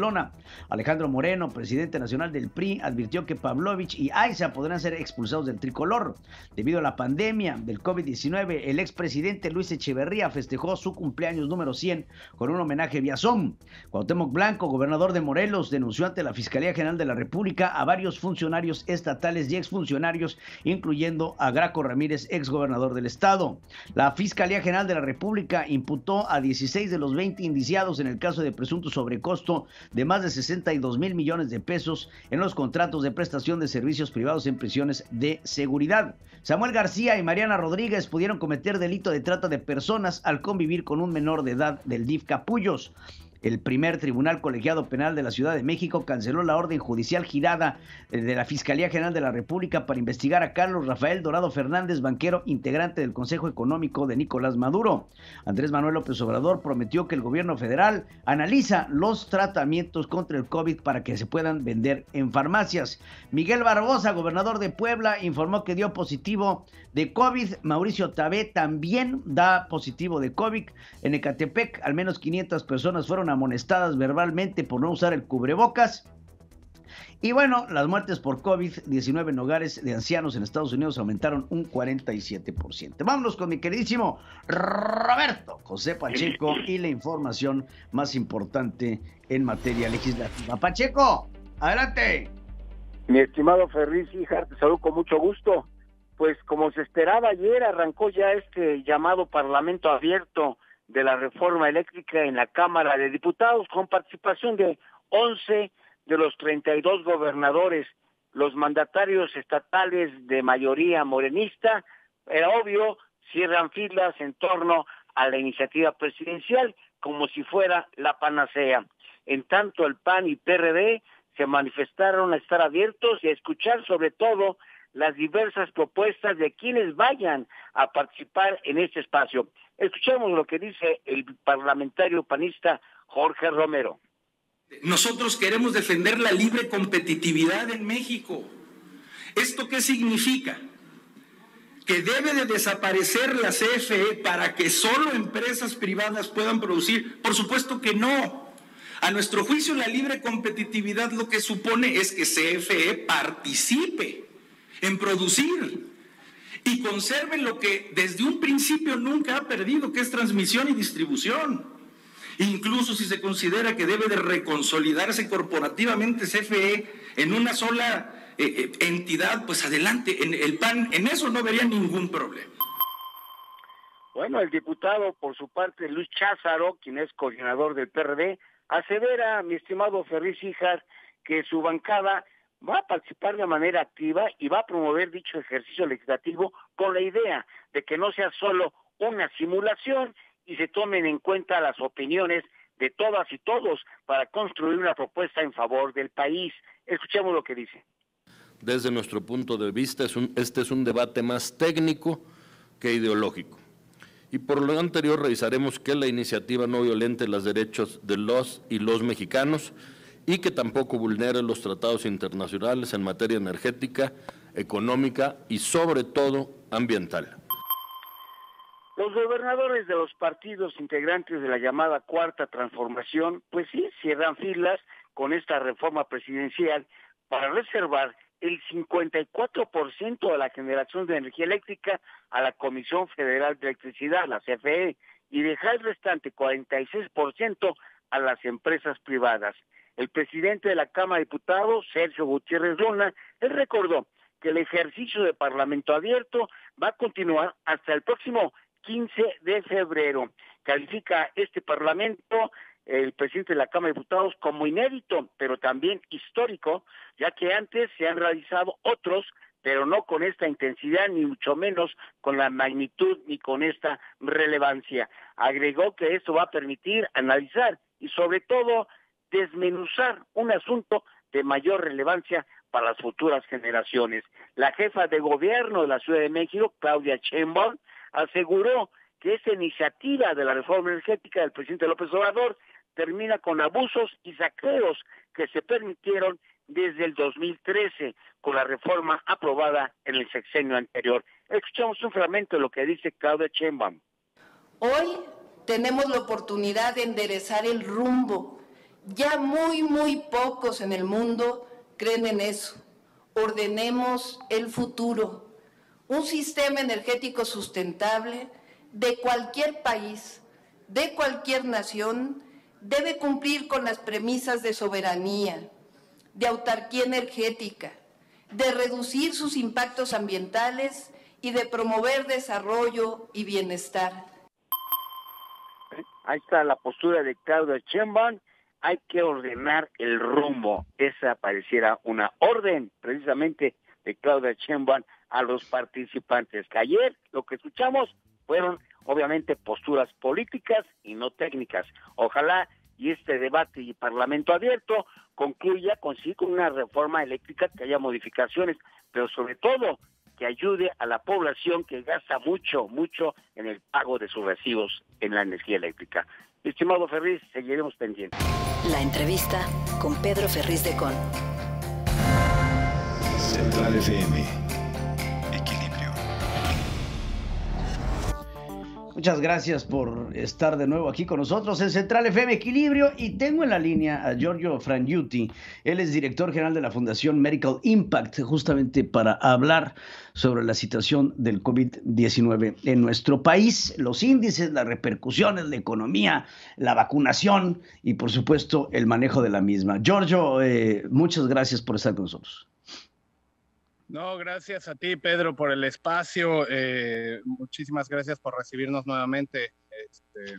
Barcelona. Alejandro Moreno, presidente nacional del P R I, advirtió que Pavlovich y Aiza podrán ser expulsados del tricolor. Debido a la pandemia del COVID diecinueve, el expresidente Luis Echeverría festejó su cumpleaños número cien con un homenaje vía Zoom. Cuauhtémoc Blanco, gobernador de Morelos, denunció ante la Fiscalía General de la República a varios funcionarios estatales y exfuncionarios, incluyendo a Graco Ramírez, exgobernador del estado. La Fiscalía General de la República imputó a dieciséis de los veinte indiciados en el caso de presunto sobrecosto de más de sesenta y dos mil millones de pesos en los contratos de prestación de servicios privados en prisiones de seguridad. Samuel García y Mariana Rodríguez pudieron cometer delito de trata de personas al convivir con un menor de edad del D I F Capullos. El primer Tribunal Colegiado Penal de la Ciudad de México canceló la orden judicial girada de la Fiscalía General de la República para investigar a Carlos Rafael Dorado Fernández, banquero integrante del Consejo Económico de Nicolás Maduro. Andrés Manuel López Obrador prometió que el gobierno federal analiza los tratamientos contra el COVID para que se puedan vender en farmacias. Miguel Barbosa, gobernador de Puebla, informó que dio positivo de COVID. Mauricio Tabé también da positivo de COVID. En Ecatepec, al menos quinientas personas fueron amonestadas verbalmente por no usar el cubrebocas. Y bueno, las muertes por COVID diecinueve en hogares de ancianos en Estados Unidos aumentaron un cuarenta y siete por ciento. Vámonos con mi queridísimo Roberto José Pacheco y la información más importante en materia legislativa. Pacheco, adelante. Mi estimado Ferriz, hija, te saludo con mucho gusto. Pues como se esperaba ayer, arrancó ya este llamado Parlamento Abierto de la reforma eléctrica en la Cámara de Diputados, con participación de once de los treinta y dos gobernadores, los mandatarios estatales de mayoría morenista. Era obvio, cierran filas en torno a la iniciativa presidencial como si fuera la panacea. En tanto, el P A N y P R D se manifestaron a estar abiertos y a escuchar sobre todo las diversas propuestas de quienes vayan a participar en este espacio. Escuchemos lo que dice el parlamentario panista Jorge Romero. Nosotros queremos defender la libre competitividad en México. ¿Esto qué significa? ¿Que debe de desaparecer la C F E para que solo empresas privadas puedan producir? Por supuesto que no. A nuestro juicio, la libre competitividad lo que supone es que C F E participe en producir y conserve lo que desde un principio nunca ha perdido, que es transmisión y distribución. Incluso si se considera que debe de reconsolidarse corporativamente C F E en una sola eh, entidad, pues adelante, en el P A N, en eso no vería ningún problema. Bueno, el diputado, por su parte, Luis Cházaro, quien es coordinador del P R D, asevera, mi estimado Ferriz Híjar, que su bancada va a participar de manera activa y va a promover dicho ejercicio legislativo con la idea de que no sea solo una simulación y se tomen en cuenta las opiniones de todas y todos para construir una propuesta en favor del país. Escuchemos lo que dice. Desde nuestro punto de vista, es un, este es un debate más técnico que ideológico. Y por lo anterior revisaremos que la iniciativa no violente los derechos de los y los mexicanos y que tampoco vulnere los tratados internacionales en materia energética, económica y sobre todo ambiental. Los gobernadores de los partidos integrantes de la llamada Cuarta Transformación, pues sí, cierran filas con esta reforma presidencial para reservar el cincuenta y cuatro por ciento de la generación de energía eléctrica a la Comisión Federal de Electricidad, la C F E, y dejar el restante cuarenta y seis por ciento a las empresas privadas. El presidente de la Cámara de Diputados, Sergio Gutiérrez Luna, él recordó que el ejercicio de Parlamento Abierto va a continuar hasta el próximo quince de febrero. Califica este Parlamento, el presidente de la Cámara de Diputados, como inédito, pero también histórico, ya que antes se han realizado otros, pero no con esta intensidad, ni mucho menos con la magnitud ni con esta relevancia. Agregó que esto va a permitir analizar y sobre todo desmenuzar un asunto de mayor relevancia para las futuras generaciones. La jefa de gobierno de la Ciudad de México, Claudia Sheinbaum, aseguró que esta iniciativa de la reforma energética del presidente López Obrador termina con abusos y saqueos que se permitieron desde el dos mil trece con la reforma aprobada en el sexenio anterior. Escuchamos un fragmento de lo que dice Claudia Sheinbaum. Hoy tenemos la oportunidad de enderezar el rumbo Ya muy, muy pocos en el mundo creen en eso. Ordenemos el futuro. Un sistema energético sustentable de cualquier país, de cualquier nación, debe cumplir con las premisas de soberanía, de autarquía energética, de reducir sus impactos ambientales y de promover desarrollo y bienestar. Ahí está la postura de Claudia Sheinbaum. Hay que ordenar el rumbo. Esa pareciera una orden precisamente de Claudia Sheinbaum a los participantes. Que ayer lo que escuchamos fueron obviamente posturas políticas y no técnicas. Ojalá y este debate y parlamento abierto concluya con sí con una reforma eléctrica, que haya modificaciones, pero sobre todo que ayude a la población que gasta mucho, mucho en el pago de sus recibos en la energía eléctrica. Estimado Ferriz, seguiremos pendientes. La entrevista con Pedro Ferriz de Con. Central F M. Equilibrio. Muchas gracias por estar de nuevo aquí con nosotros en Central F M Equilibrio, y tengo en la línea a Giorgio Frangiuti. Él es director general de la Fundación Medical Impact, justamente para hablar sobre la situación del COVID diecinueve en nuestro país, los índices, las repercusiones, la economía, la vacunación y por supuesto el manejo de la misma. Giorgio, eh, muchas gracias por estar con nosotros. No, gracias a ti, Pedro, por el espacio. Eh, muchísimas gracias por recibirnos nuevamente. Este...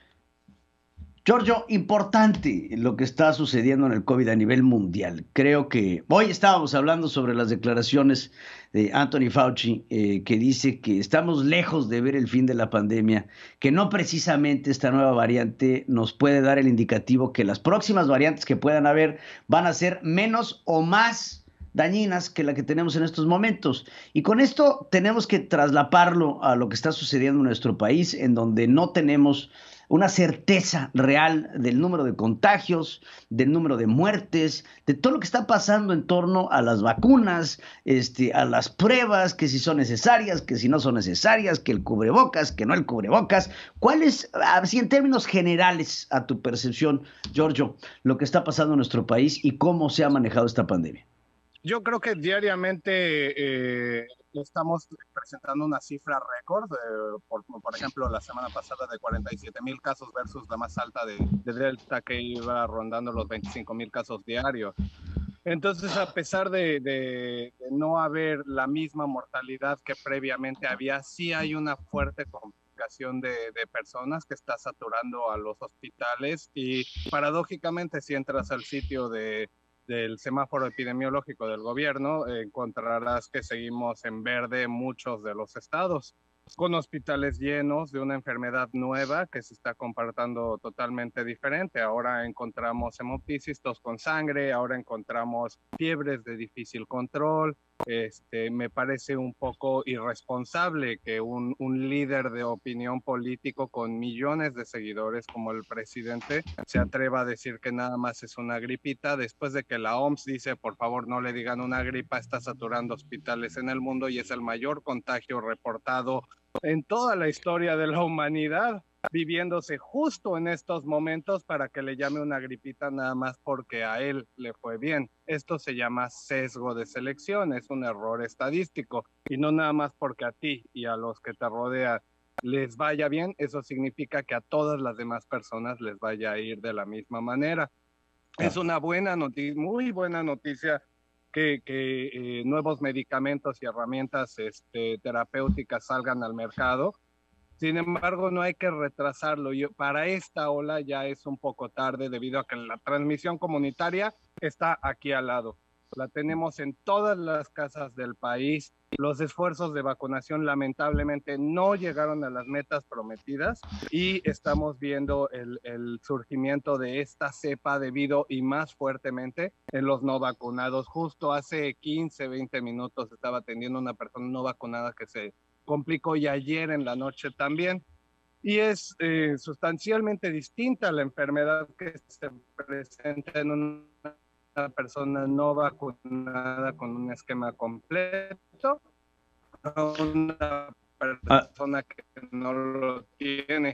Giorgio, importante lo que está sucediendo en el COVID a nivel mundial. Creo que hoy estábamos hablando sobre las declaraciones de Anthony Fauci, eh, que dice que estamos lejos de ver el fin de la pandemia, que no precisamente esta nueva variante nos puede dar el indicativo que las próximas variantes que puedan haber van a ser menos o más dañinas que la que tenemos en estos momentos. Y con esto tenemos que traslaparlo a lo que está sucediendo en nuestro país, en donde no tenemos una certeza real del número de contagios, del número de muertes, de todo lo que está pasando en torno a las vacunas, este, a las pruebas, que si son necesarias, que si no son necesarias, que el cubrebocas, que no el cubrebocas. ¿Cuál es, así en términos generales, a tu percepción, Giorgio, lo que está pasando en nuestro país y cómo se ha manejado esta pandemia? Yo creo que diariamente eh, estamos presentando una cifra récord, eh, por, por ejemplo, la semana pasada de cuarenta y siete mil casos versus la más alta de, de Delta, que iba rondando los veinticinco mil casos diarios. Entonces, a pesar de, de, de no haber la misma mortalidad que previamente había, sí hay una fuerte complicación de, de personas que está saturando a los hospitales, y paradójicamente, si entras al sitio de del semáforo epidemiológico del gobierno, eh, encontrarás que seguimos en verde muchos de los estados, con hospitales llenos de una enfermedad nueva que se está comportando totalmente diferente. Ahora encontramos hemoptisis, tos con sangre, ahora encontramos fiebres de difícil control. Este, me parece un poco irresponsable que un, un líder de opinión político con millones de seguidores como el presidente se atreva a decir que nada más es una gripita, después de que la O M S dice, por favor, no le digan una gripa, está saturando hospitales en el mundo y es el mayor contagio reportado en toda la historia de la humanidad, viviéndose justo en estos momentos para que le llame una gripita nada más porque a él le fue bien. Esto se llama sesgo de selección, es un error estadístico, y no nada más porque a ti y a los que te rodean les vaya bien, eso significa que a todas las demás personas les vaya a ir de la misma manera. Ah. Es una buena noticia, muy buena noticia que, que eh, nuevos medicamentos y herramientas este, terapéuticas salgan al mercado. Sin embargo, no hay que retrasarlo. Yo, para esta ola ya es un poco tarde, debido a que la transmisión comunitaria está aquí al lado. La tenemos en todas las casas del país. Los esfuerzos de vacunación lamentablemente no llegaron a las metas prometidas, y estamos viendo el, el surgimiento de esta cepa debido y más fuertemente en los no vacunados. Justo hace quince, veinte minutos estaba atendiendo a una persona no vacunada que se complicó, y ayer en la noche también, y es eh, sustancialmente distinta la enfermedad que se presenta en una persona no vacunada con un esquema completo a una persona ah. que no lo tiene.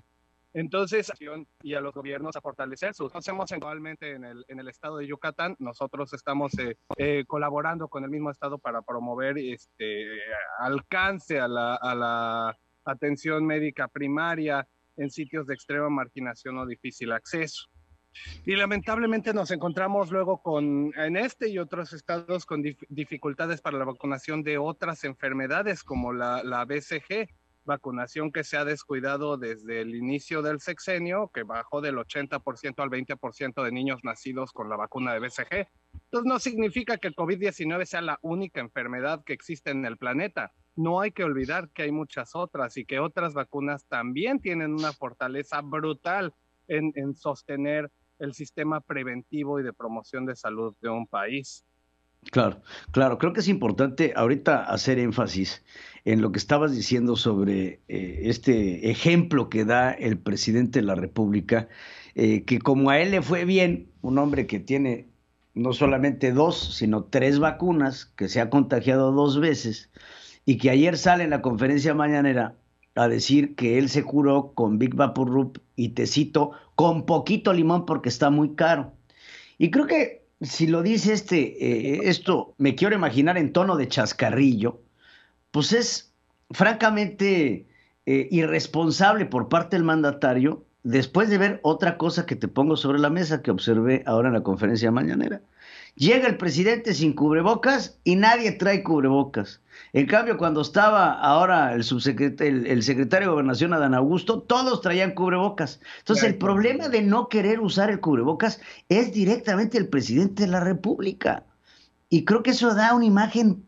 Entonces, y a los gobiernos a fortalecer sus. Hacemos actualmente en el, en el estado de Yucatán, nosotros estamos eh, eh, colaborando con el mismo estado para promover este alcance a la, a la atención médica primaria en sitios de extrema marginación o difícil acceso. Y lamentablemente nos encontramos luego con, en este y otros estados con dif dificultades para la vacunación de otras enfermedades como la, la B C G, vacunación que se ha descuidado desde el inicio del sexenio, que bajó del ochenta por ciento al veinte por ciento de niños nacidos con la vacuna de B C G. Entonces no significa que el COVID diecinueve sea la única enfermedad que existe en el planeta. No hay que olvidar que hay muchas otras y que otras vacunas también tienen una fortaleza brutal en, en sostener el sistema preventivo y de promoción de salud de un país. Claro, claro, creo que es importante ahorita hacer énfasis en lo que estabas diciendo sobre eh, este ejemplo que da el presidente de la República, eh, que como a él le fue bien, un hombre que tiene no solamente dos, sino tres vacunas, que se ha contagiado dos veces, y que ayer sale en la conferencia mañanera a decir que él se curó con Big Vaporub y tecito con poquito limón porque está muy caro. Y creo que si lo dice este, eh, esto me quiero imaginar en tono de chascarrillo, pues es francamente eh, irresponsable por parte del mandatario, después de ver otra cosa que te pongo sobre la mesa que observé ahora en la conferencia mañanera. Llega el presidente sin cubrebocas y nadie trae cubrebocas. En cambio, cuando estaba ahora el, subsecretario, el, el secretario de Gobernación, Adán Augusto, todos traían cubrebocas. Entonces, el problema de no querer usar el cubrebocas es directamente el presidente de la República. Y creo que eso da una imagen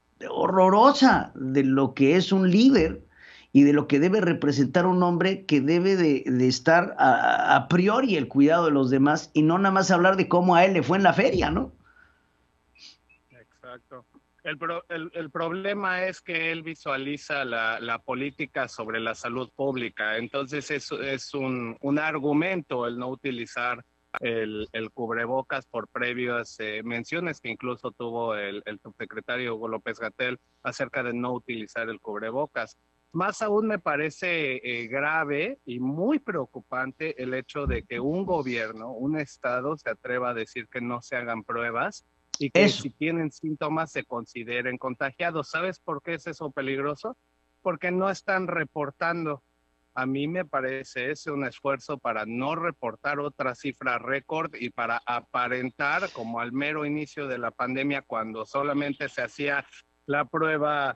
horrorosa de lo que es un líder y de lo que debe representar un hombre que debe de, de estar a, a priori el cuidado de los demás y no nada más hablar de cómo a él le fue en la feria, ¿no? Exacto. El, pro, el, el problema es que él visualiza la, la política sobre la salud pública, entonces es, es un, un argumento el no utilizar el, el cubrebocas por previas eh, menciones que incluso tuvo el, el subsecretario Hugo López-Gatell acerca de no utilizar el cubrebocas. Más aún me parece eh, grave y muy preocupante el hecho de que un gobierno, un estado, se atreva a decir que no se hagan pruebas y que eso, si tienen síntomas se consideren contagiados. ¿Sabes por qué es eso peligroso? Porque no están reportando. A mí me parece ese un esfuerzo para no reportar otra cifra récord y para aparentar, como al mero inicio de la pandemia, cuando solamente se hacía la prueba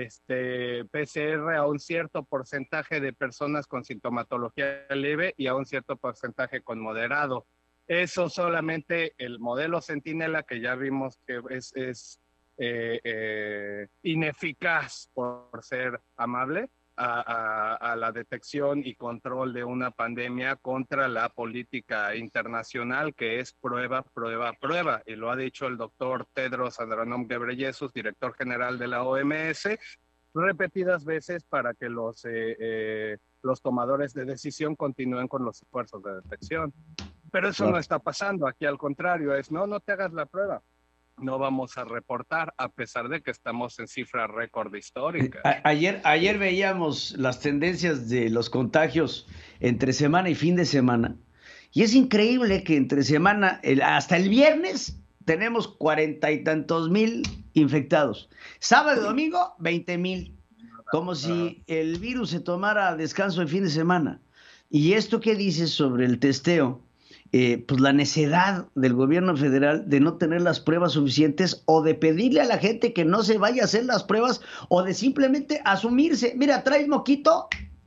este, P C R a un cierto porcentaje de personas con sintomatología leve y a un cierto porcentaje con moderado. Eso solamente el modelo Centinela, que ya vimos que es, es eh, eh, ineficaz por ser amable a, a, a la detección y control de una pandemia contra la política internacional, que es prueba, prueba, prueba. Y lo ha dicho el doctor Tedros Adhanom Ghebreyesus, director general de la O M S, repetidas veces para que los, eh, eh, los tomadores de decisión continúen con los esfuerzos de detección. Pero eso claro. no está pasando. Aquí al contrario es, no, no te hagas la prueba. No vamos a reportar, a pesar de que estamos en cifra récord histórica. A ayer, ayer veíamos las tendencias de los contagios entre semana y fin de semana. Y es increíble que entre semana, el, hasta el viernes, tenemos cuarenta y tantos mil infectados. Sábado y domingo, veinte mil. Como si el virus se tomara descanso el fin de semana. ¿Y esto qué dices sobre el testeo? Eh, pues la necedad del gobierno federal de no tener las pruebas suficientes o de pedirle a la gente que no se vaya a hacer las pruebas o de simplemente asumirse, mira, traes moquito,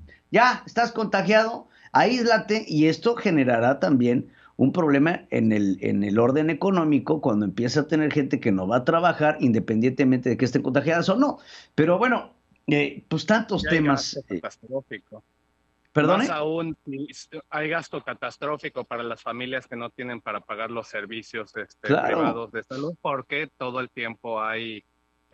ya estás contagiado, aíslate, y esto generará también un problema en el, en el orden económico cuando empieza a tener gente que no va a trabajar independientemente de que estén contagiadas o no. Pero bueno, eh, pues tantos ya temas. Eh, catastrófico. ¿Perdone? Más aún, hay gasto catastrófico para las familias que no tienen para pagar los servicios este, claro. privados de salud, porque todo el tiempo hay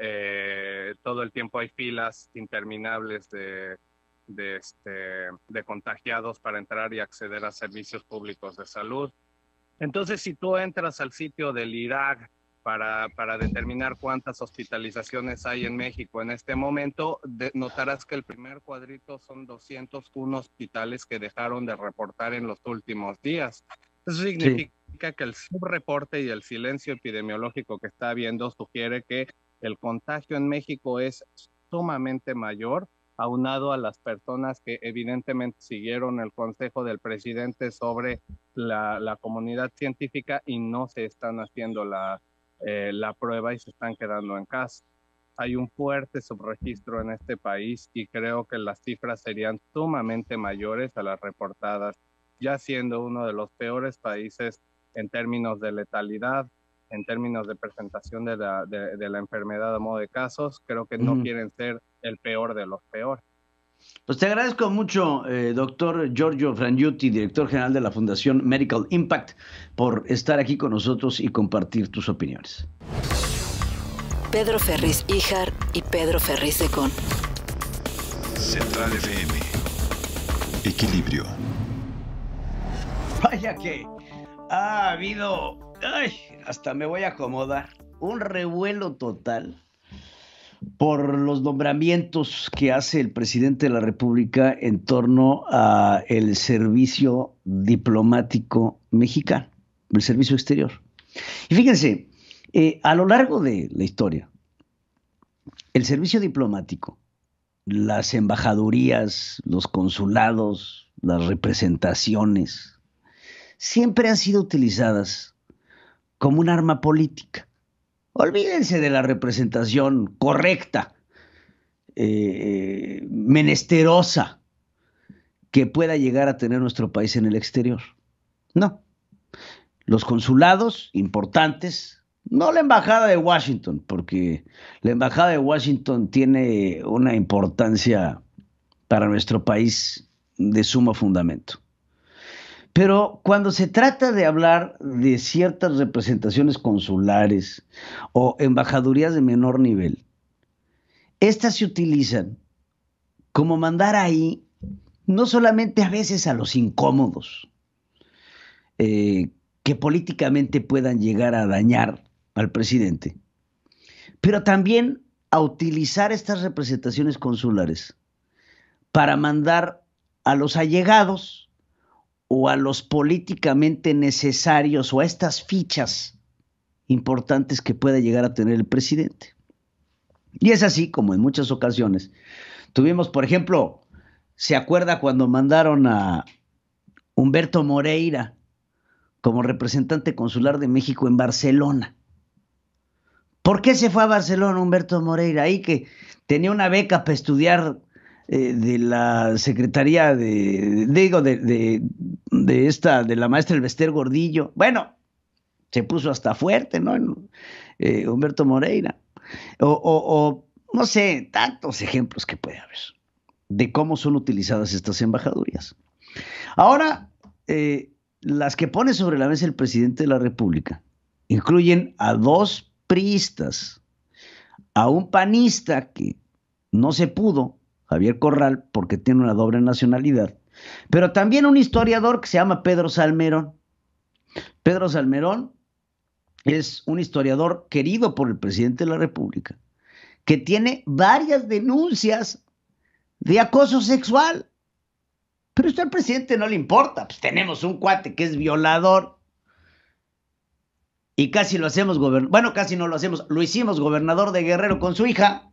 eh, todo el tiempo hay filas interminables de, de, este, de contagiados para entrar y acceder a servicios públicos de salud. Entonces, si tú entras al sitio del I R A G para, para determinar cuántas hospitalizaciones hay en México en este momento, de, notarás que el primer cuadrito son doscientos uno hospitales que dejaron de reportar en los últimos días. Eso significa sí. que el subreporte y el silencio epidemiológico que está habiendo sugiere que el contagio en México es sumamente mayor, aunado a las personas que evidentemente siguieron el consejo del presidente sobre la, la comunidad científica y no se están haciendo la, eh, la prueba y se están quedando en casa. Hay un fuerte subregistro en este país y creo que las cifras serían sumamente mayores a las reportadas, ya siendo uno de los peores países en términos de letalidad, en términos de presentación de la, de, de la enfermedad a modo de casos. Creo que no mm. quieren ser el peor de los peores. Pues te agradezco mucho, eh, doctor Giorgio Frangiuti, director general de la Fundación Medical Impact, por estar aquí con nosotros y compartir tus opiniones. Pedro Ferriz Híjar y Pedro Ferriz Secón. Central F M. Equilibrio. Vaya que ha habido, ay, hasta me voy a acomodar, un revuelo total por los nombramientos que hace el presidente de la República en torno a el servicio diplomático mexicano, el servicio exterior. Y fíjense, eh, a lo largo de la historia, el servicio diplomático, las embajadurías, los consulados, las representaciones, siempre han sido utilizadas como un arma política. Olvídense de la representación correcta, eh, menesterosa, que pueda llegar a tener nuestro país en el exterior. No. Los consulados importantes, no la embajada de Washington, porque la embajada de Washington tiene una importancia para nuestro país de sumo fundamento. Pero cuando se trata de hablar de ciertas representaciones consulares o embajadurías de menor nivel, estas se utilizan como mandar ahí no solamente a veces a los incómodos, eh, que políticamente puedan llegar a dañar al presidente, pero también a utilizar estas representaciones consulares para mandar a los allegados o a los políticamente necesarios o a estas fichas importantes que pueda llegar a tener el presidente. Y es así como en muchas ocasiones tuvimos, por ejemplo, ¿se acuerda cuando mandaron a Humberto Moreira como representante consular de México en Barcelona? ¿Por qué se fue a Barcelona Humberto Moreira? Ahí que tenía una beca para estudiar eh, de la Secretaría de, digo, de, de, de esta, de la maestra Elvester Gordillo. Bueno, se puso hasta fuerte, ¿no? Eh, Humberto Moreira. O, o, o, no sé, tantos ejemplos que puede haber de cómo son utilizadas estas embajadurías. Ahora, eh, las que pone sobre la mesa el presidente de la República incluyen a dos priistas, a un panista que no se pudo, Javier Corral, porque tiene una doble nacionalidad, pero también un historiador que se llama Pedro Salmerón. Pedro Salmerón es un historiador querido por el presidente de la República, que tiene varias denuncias de acoso sexual. Pero esto al presidente no le importa. Pues tenemos un cuate que es violador y casi lo hacemos gobernador. Bueno, casi no lo hacemos. Lo hicimos gobernador de Guerrero con su hija.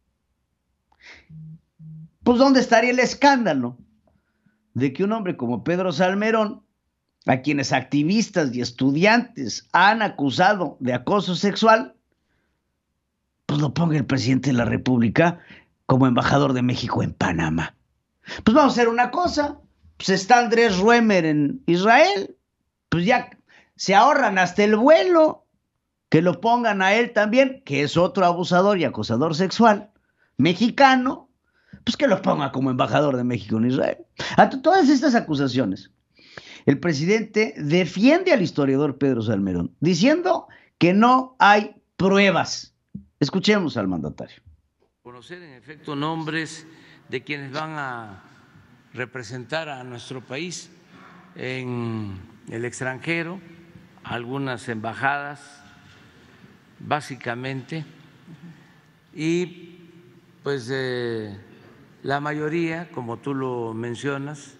Pues ¿dónde estaría el escándalo de que un hombre como Pedro Salmerón, a quienes activistas y estudiantes han acusado de acoso sexual, pues lo ponga el presidente de la República como embajador de México en Panamá? Pues vamos a hacer una cosa, pues está Andrés Ruemer en Israel, pues ya se ahorran hasta el vuelo, que lo pongan a él también, que es otro abusador y acosador sexual mexicano, pues que lo ponga como embajador de México en Israel. Ante todas estas acusaciones, el presidente defiende al historiador Pedro Salmerón, diciendo que no hay pruebas. Escuchemos al mandatario. Conocer en efecto nombres de quienes van a representar a nuestro país en el extranjero, algunas embajadas básicamente, y pues eh, la mayoría, como tú lo mencionas,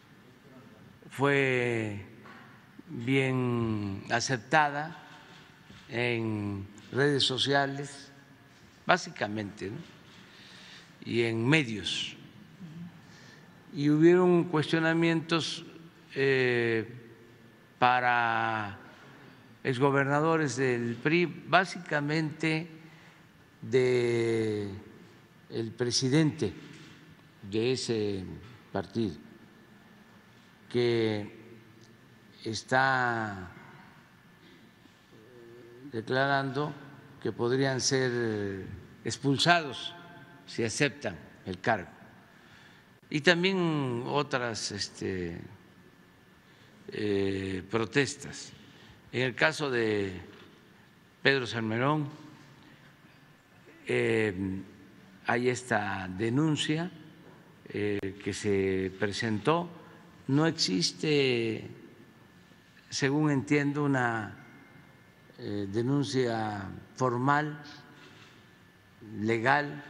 fue bien aceptada en redes sociales, básicamente, ¿no? Y en medios. Y hubieron cuestionamientos eh, para exgobernadores del P R I, básicamente de el presidente de ese partido, que está declarando que podrían ser expulsados si aceptan el cargo. Y también otras este, eh, protestas. En el caso de Pedro Salmerón, eh, hay esta denuncia eh, que se presentó. No existe, según entiendo, una eh, denuncia formal, legal,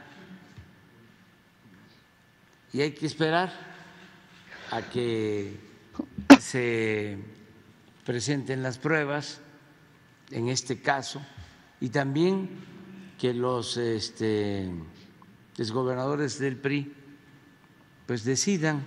y hay que esperar a que se presenten las pruebas en este caso y también que los este, exgobernadores del P R I pues decidan.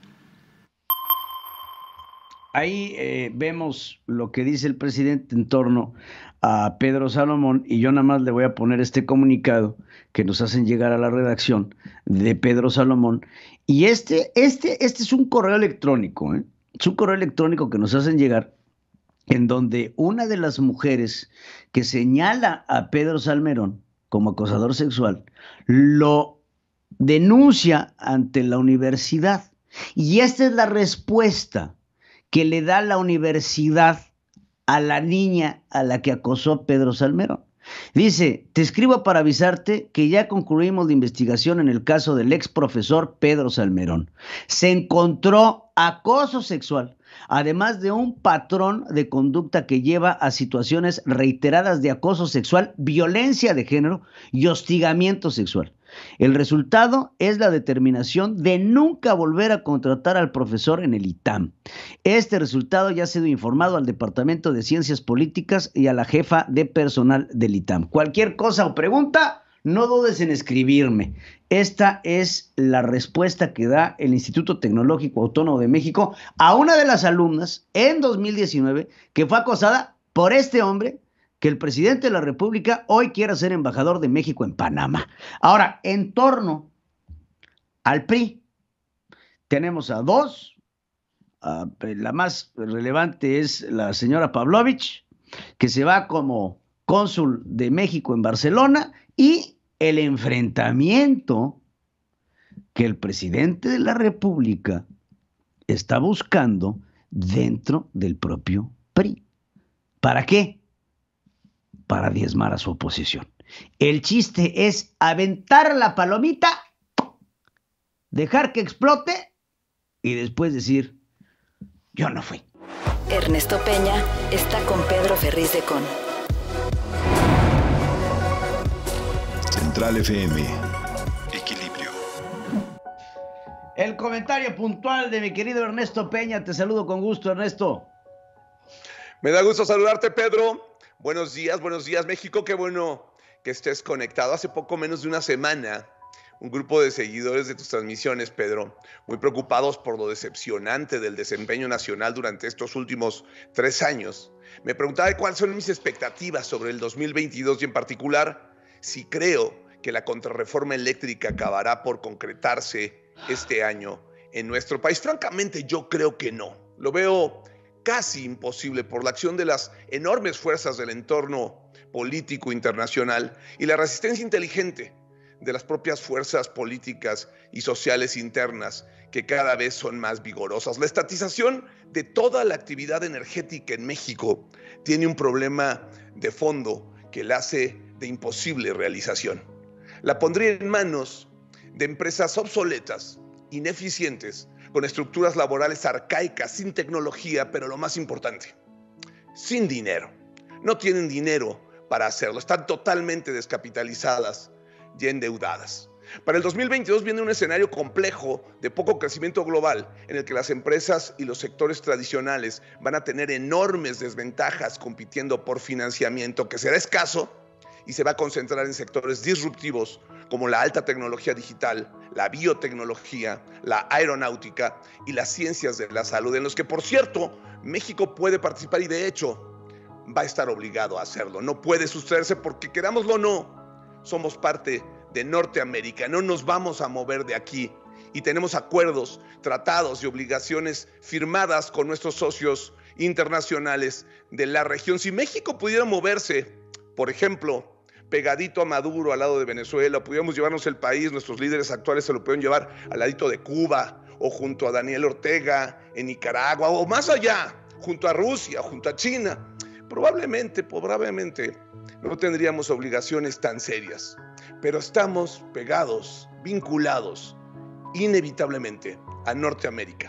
Ahí eh, vemos lo que dice el presidente en torno a Pedro Salomón, y yo nada más le voy a poner este comunicado que nos hacen llegar a la redacción de Pedro Salomón. Y este, este, este es un correo electrónico, ¿eh? Es un correo electrónico que nos hacen llegar, en donde una de las mujeres que señala a Pedro Salmerón como acosador sexual lo denuncia ante la universidad. Y esta es la respuesta que le da la universidad a la niña a la que acosó Pedro Salmerón. Dice: te escribo para avisarte que ya concluimos la investigación en el caso del ex profesor Pedro Salmerón. Se encontró acoso sexual, además de un patrón de conducta que lleva a situaciones reiteradas de acoso sexual, violencia de género y hostigamiento sexual. El resultado es la determinación de nunca volver a contratar al profesor en el I T A M. Este resultado ya ha sido informado al Departamento de Ciencias Políticas y a la jefa de personal del I T A M. Cualquier cosa o pregunta, no dudes en escribirme. Esta es la respuesta que da el Instituto Tecnológico Autónomo de México a una de las alumnas en dos mil diecinueve que fue acosada por este hombre que el presidente de la República hoy quiere ser embajador de México en Panamá. Ahora, en torno al P R I, tenemos a dos. Uh, la más relevante es la señora Pavlovich, que se va como cónsul de México en Barcelona, y el enfrentamiento que el presidente de la República está buscando dentro del propio P R I. ¿Para qué? Para diezmar a su oposición. El chiste es aventar la palomita, dejar que explote y después decir: yo no fui. Ernesto Peña está con Pedro Ferriz de Con. Central F M. Equilibrio. El comentario puntual de mi querido Ernesto Peña. Te saludo con gusto, Ernesto. Me da gusto saludarte, Pedro. Buenos días, buenos días, México. Qué bueno que estés conectado. Hace poco menos de una semana, un grupo de seguidores de tus transmisiones, Pedro, muy preocupados por lo decepcionante del desempeño nacional durante estos últimos tres años, me preguntaba cuáles son mis expectativas sobre el dos mil veintidós y en particular si creo que la contrarreforma eléctrica acabará por concretarse este año en nuestro país. Francamente, yo creo que no. Lo veo casi imposible por la acción de las enormes fuerzas del entorno político internacional y la resistencia inteligente de las propias fuerzas políticas y sociales internas que cada vez son más vigorosas. La estatización de toda la actividad energética en México tiene un problema de fondo que la hace de imposible realización. La pondría en manos de empresas obsoletas, ineficientes, con estructuras laborales arcaicas, sin tecnología, pero lo más importante, sin dinero. No tienen dinero para hacerlo. Están totalmente descapitalizadas y endeudadas. Para el dos mil veintidós viene un escenario complejo de poco crecimiento global en el que las empresas y los sectores tradicionales van a tener enormes desventajas compitiendo por financiamiento que será escaso y se va a concentrar en sectores disruptivos como la alta tecnología digital, la biotecnología, la aeronáutica y las ciencias de la salud, en los que, por cierto, México puede participar y de hecho va a estar obligado a hacerlo. No puede sustraerse porque, querámoslo o no, somos parte de Norteamérica, no nos vamos a mover de aquí y tenemos acuerdos, tratados y obligaciones firmadas con nuestros socios internacionales de la región. Si México pudiera moverse, por ejemplo, pegadito a Maduro, al lado de Venezuela, pudiéramos llevarnos el país, nuestros líderes actuales se lo pueden llevar al ladito de Cuba o junto a Daniel Ortega en Nicaragua o más allá, junto a Rusia, junto a China, probablemente, probablemente no tendríamos obligaciones tan serias. Pero estamos pegados, vinculados, inevitablemente a Norteamérica.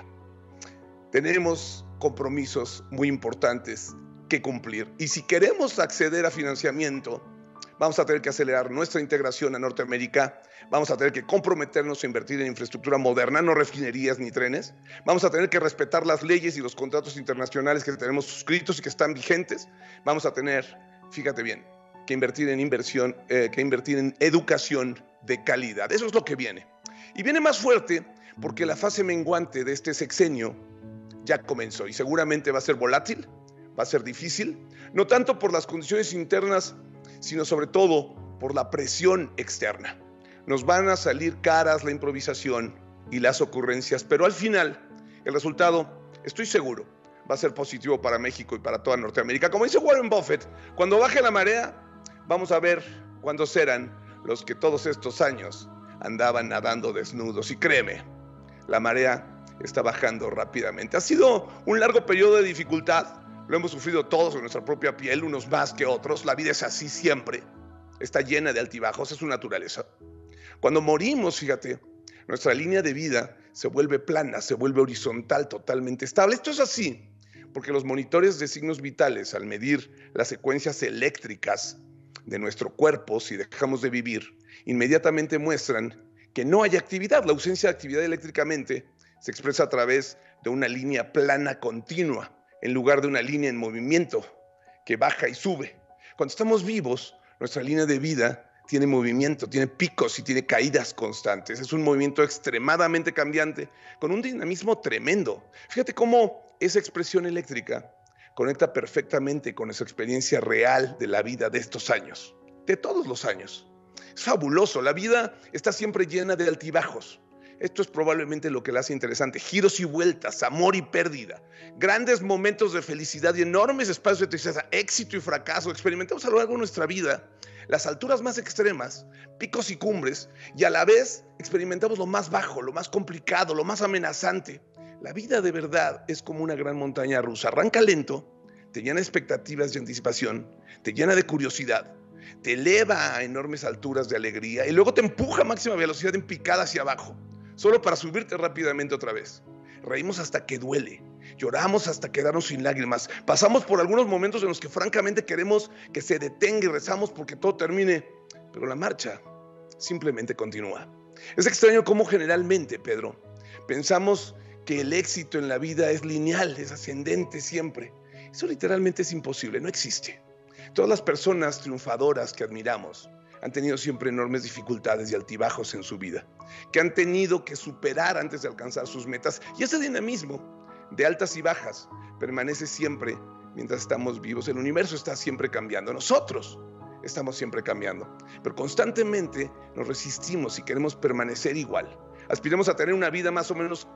Tenemos compromisos muy importantes que cumplir. Y si queremos acceder a financiamiento, vamos a tener que acelerar nuestra integración a Norteamérica, vamos a tener que comprometernos a invertir en infraestructura moderna, no refinerías ni trenes, vamos a tener que respetar las leyes y los contratos internacionales que tenemos suscritos y que están vigentes, vamos a tener, fíjate bien, que invertir en inversión, eh, que invertir en educación de calidad. Eso es lo que viene. Y viene más fuerte porque la fase menguante de este sexenio ya comenzó y seguramente va a ser volátil, va a ser difícil, no tanto por las condiciones internas, sino sobre todo por la presión externa. Nos van a salir caras la improvisación y las ocurrencias, pero al final el resultado, estoy seguro, va a ser positivo para México y para toda Norteamérica. Como dice Warren Buffett, cuando baje la marea, vamos a ver cuántos eran los que todos estos años andaban nadando desnudos. Y créeme, la marea está bajando rápidamente. Ha sido un largo periodo de dificultad. Lo hemos sufrido todos en nuestra propia piel, unos más que otros. La vida es así siempre. Está llena de altibajos, es su naturaleza. Cuando morimos, fíjate, nuestra línea de vida se vuelve plana, se vuelve horizontal, totalmente estable. Esto es así, porque los monitores de signos vitales, al medir las secuencias eléctricas de nuestro cuerpo, si dejamos de vivir, inmediatamente muestran que no hay actividad. La ausencia de actividad eléctricamente se expresa a través de una línea plana continua, en lugar de una línea en movimiento que baja y sube. Cuando estamos vivos, nuestra línea de vida tiene movimiento, tiene picos y tiene caídas constantes. Es un movimiento extremadamente cambiante, con un dinamismo tremendo. Fíjate cómo esa expresión eléctrica conecta perfectamente con esa experiencia real de la vida de estos años, de todos los años. Es fabuloso, la vida está siempre llena de altibajos. Esto es probablemente lo que la hace interesante. Giros y vueltas, amor y pérdida, grandes momentos de felicidad y enormes espacios de tristeza, éxito y fracaso. Experimentamos a lo largo de nuestra vida las alturas más extremas, picos y cumbres, y a la vez experimentamos lo más bajo, lo más complicado, lo más amenazante. La vida de verdad es como una gran montaña rusa. Arranca lento, te llena de expectativas y anticipación, te llena de curiosidad, te eleva a enormes alturas de alegría y luego te empuja a máxima velocidad en picada hacia abajo, solo para subirte rápidamente otra vez. Reímos hasta que duele, lloramos hasta quedarnos sin lágrimas, pasamos por algunos momentos en los que francamente queremos que se detenga y rezamos porque todo termine, pero la marcha simplemente continúa. Es extraño cómo generalmente, Pedro, pensamos que el éxito en la vida es lineal, es ascendente siempre. Eso literalmente es imposible, no existe. Todas las personas triunfadoras que admiramos han tenido siempre enormes dificultades y altibajos en su vida, que han tenido que superar antes de alcanzar sus metas. Y ese dinamismo de altas y bajas permanece siempre mientras estamos vivos. El universo está siempre cambiando, nosotros estamos siempre cambiando, pero constantemente nos resistimos y queremos permanecer igual. Aspiramos a tener una vida más o menos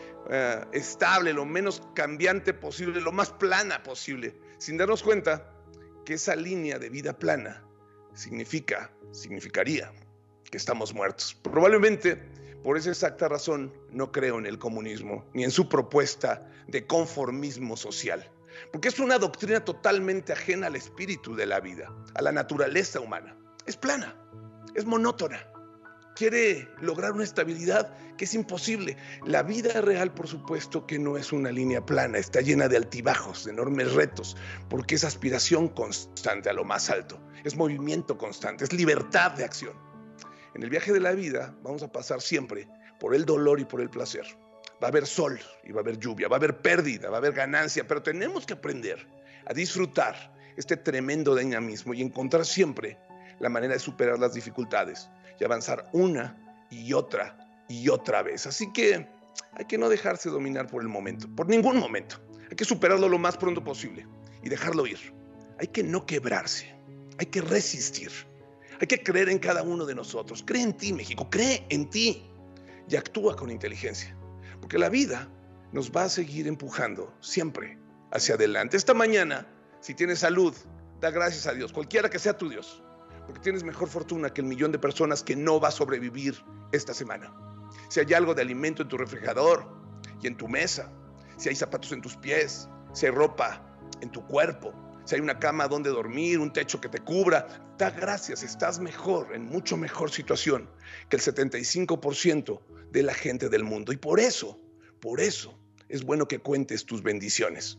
uh, estable, lo menos cambiante posible, lo más plana posible, sin darnos cuenta que esa línea de vida plana significa, significaría que estamos muertos. Probablemente por esa exacta razón no creo en el comunismo, ni en su propuesta de conformismo social, porque es una doctrina totalmente ajena al espíritu de la vida, a la naturaleza humana. Es plana, es monótona, quiere lograr una estabilidad que es imposible. La vida real, por supuesto, que no es una línea plana, está llena de altibajos, de enormes retos, porque es aspiración constante a lo más alto, es movimiento constante, es libertad de acción. En el viaje de la vida vamos a pasar siempre por el dolor y por el placer. Va a haber sol y va a haber lluvia, va a haber pérdida, va a haber ganancia, pero tenemos que aprender a disfrutar este tremendo dinamismo y encontrar siempre la manera de superar las dificultades y avanzar una y otra y otra vez. Así que hay que no dejarse dominar por el momento, por ningún momento. Hay que superarlo lo más pronto posible y dejarlo ir. Hay que no quebrarse, hay que resistir, hay que creer en cada uno de nosotros. Cree en ti, México, cree en ti y actúa con inteligencia, porque la vida nos va a seguir empujando siempre hacia adelante. Esta mañana, si tienes salud, da gracias a Dios, cualquiera que sea tu Dios, porque tienes mejor fortuna que el millón de personas que no va a sobrevivir esta semana. Si hay algo de alimento en tu refrigerador y en tu mesa, si hay zapatos en tus pies, si hay ropa en tu cuerpo, si hay una cama donde dormir, un techo que te cubra, da gracias, estás mejor, en mucho mejor situación que el setenta y cinco por ciento de la gente del mundo. Y por eso, por eso es bueno que cuentes tus bendiciones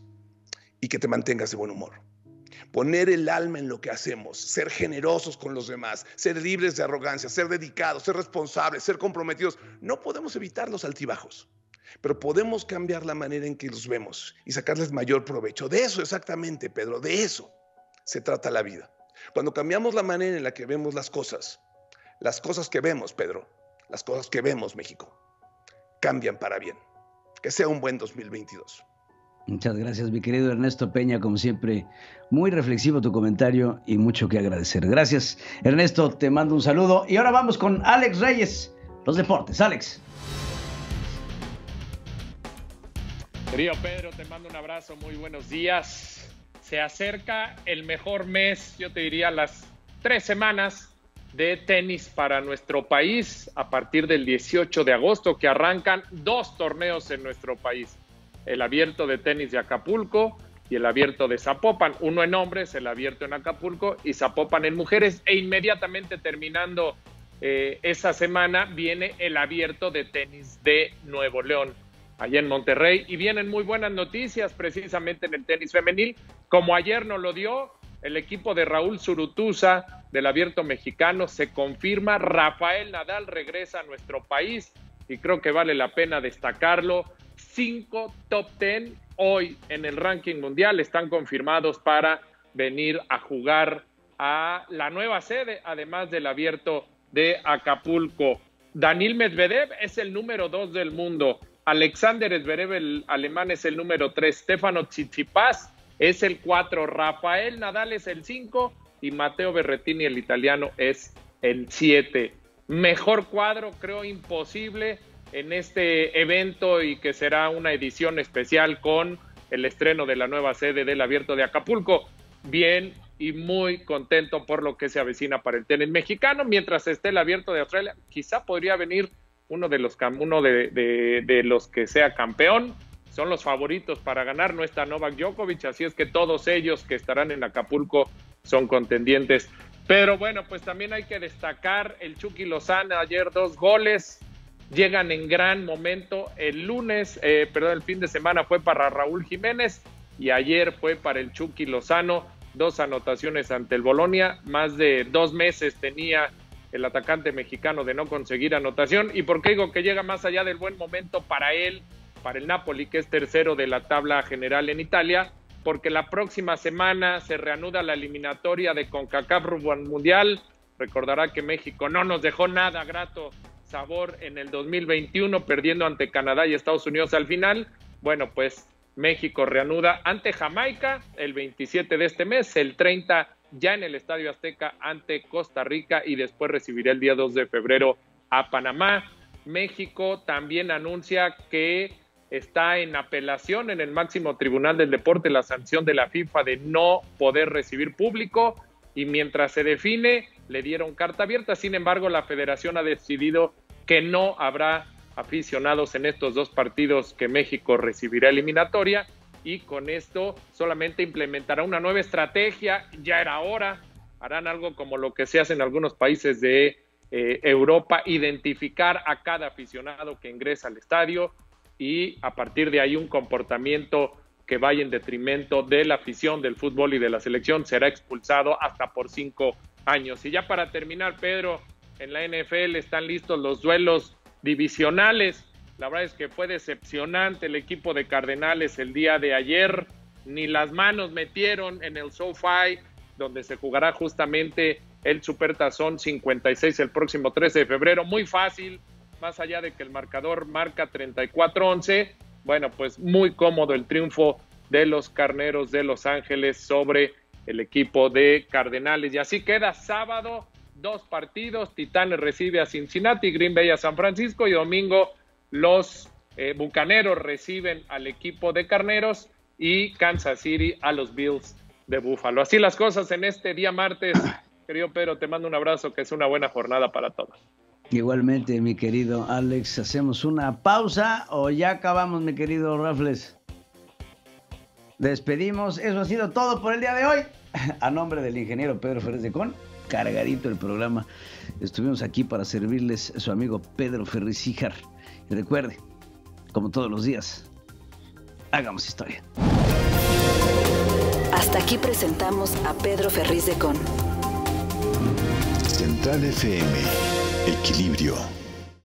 y que te mantengas de buen humor. Poner el alma en lo que hacemos, ser generosos con los demás, ser libres de arrogancia, ser dedicados, ser responsables, ser comprometidos. No podemos evitar los altibajos, pero podemos cambiar la manera en que los vemos y sacarles mayor provecho. De eso exactamente, Pedro, de eso se trata la vida. Cuando cambiamos la manera en la que vemos las cosas, las cosas que vemos, Pedro, las cosas que vemos, México, cambian para bien. Que sea un buen dos mil veintidós. Muchas gracias, mi querido Ernesto Peña, como siempre, muy reflexivo tu comentario y mucho que agradecer. Gracias, Ernesto, te mando un saludo. Y ahora vamos con Alex Reyes, los deportes. Alex. Querido Pedro, te mando un abrazo, muy buenos días. Se acerca el mejor mes, yo te diría las tres semanas de tenis para nuestro país a partir del dieciocho de agosto, que arrancan dos torneos en nuestro país. El abierto de tenis de Acapulco y el abierto de Zapopan, uno en hombres, el abierto en Acapulco y Zapopan en mujeres, e inmediatamente terminando eh, esa semana viene el abierto de tenis de Nuevo León, allá en Monterrey, y vienen muy buenas noticias precisamente en el tenis femenil, como ayer nos lo dio el equipo de Raúl Zurutuza del abierto mexicano, se confirma, Rafael Nadal regresa a nuestro país y creo que vale la pena destacarlo. Cinco top ten hoy en el ranking mundial están confirmados para venir a jugar a la nueva sede, además del abierto de Acapulco. Daniil Medvedev es el número dos del mundo. Alexander Zverev, el alemán, es el número tres. Stefano Tsitsipas es el cuatro. Rafael Nadal es el cinco. Y Matteo Berrettini, el italiano, es el siete. Mejor cuadro, creo, imposible en este evento y que será una edición especial con el estreno de la nueva sede del Abierto de Acapulco. Bien y muy contento por lo que se avecina para el tenis mexicano. Mientras esté el Abierto de Australia, quizá podría venir uno de los, uno de, de, de los que sea campeón. Son los favoritos para ganar, no está Novak Djokovic, así es que todos ellos que estarán en Acapulco son contendientes. Pero bueno, pues también hay que destacar el Chucky Lozano, ayer dos goles, llegan en gran momento. El lunes, eh, perdón, el fin de semana fue para Raúl Jiménez y ayer fue para el Chucky Lozano, dos anotaciones ante el Bolonia. Más de dos meses tenía el atacante mexicano de no conseguir anotación. ¿Y por qué digo que llega más allá del buen momento para él, para el Napoli, que es tercero de la tabla general en Italia? Porque la próxima semana se reanuda la eliminatoria de CONCACAF rumbo al Mundial. Recordará que México no nos dejó nada grato sabor en el dos mil veintiuno, perdiendo ante Canadá y Estados Unidos al final. Bueno, pues México reanuda ante Jamaica el veintisiete de este mes, el treinta ya en el Estadio Azteca ante Costa Rica y después recibirá el día dos de febrero a Panamá. México también anuncia que está en apelación en el máximo tribunal del deporte la sanción de la FIFA de no poder recibir público, y mientras se define le dieron carta abierta. Sin embargo, la federación ha decidido que no habrá aficionados en estos dos partidos que México recibirá eliminatoria, y con esto solamente implementará una nueva estrategia. Ya era hora, harán algo como lo que se hace en algunos países de eh, Europa, identificar a cada aficionado que ingresa al estadio y a partir de ahí un comportamiento que vaya en detrimento de la afición del fútbol y de la selección será expulsado hasta por cinco años. Y ya para terminar, Pedro, en la N F L están listos los duelos divisionales. La verdad es que fue decepcionante el equipo de Cardenales el día de ayer, ni las manos metieron en el SoFi, donde se jugará justamente el Supertazón cincuenta y seis el próximo trece de febrero. Muy fácil, más allá de que el marcador marca treinta y cuatro once, bueno, pues muy cómodo el triunfo de los Carneros de Los Ángeles sobre el equipo de Cardenales. Y así queda sábado, dos partidos, Titanes recibe a Cincinnati, Green Bay a San Francisco, y domingo los eh, Bucaneros reciben al equipo de Carneros y Kansas City a los Bills de Buffalo. Así las cosas en este día martes. Querido Pedro, te mando un abrazo, que es una buena jornada para todos. Igualmente, mi querido Alex, ¿hacemos una pausa o ya acabamos, mi querido Rafles? Despedimos, eso ha sido todo por el día de hoy. A nombre del ingeniero Pedro Ferriz de Con, cargadito el programa. Estuvimos aquí para servirles su amigo Pedro Ferriz Híjar. Y recuerde, como todos los días, hagamos historia. Hasta aquí presentamos a Pedro Ferriz de Con. Central F M. Equilibrio.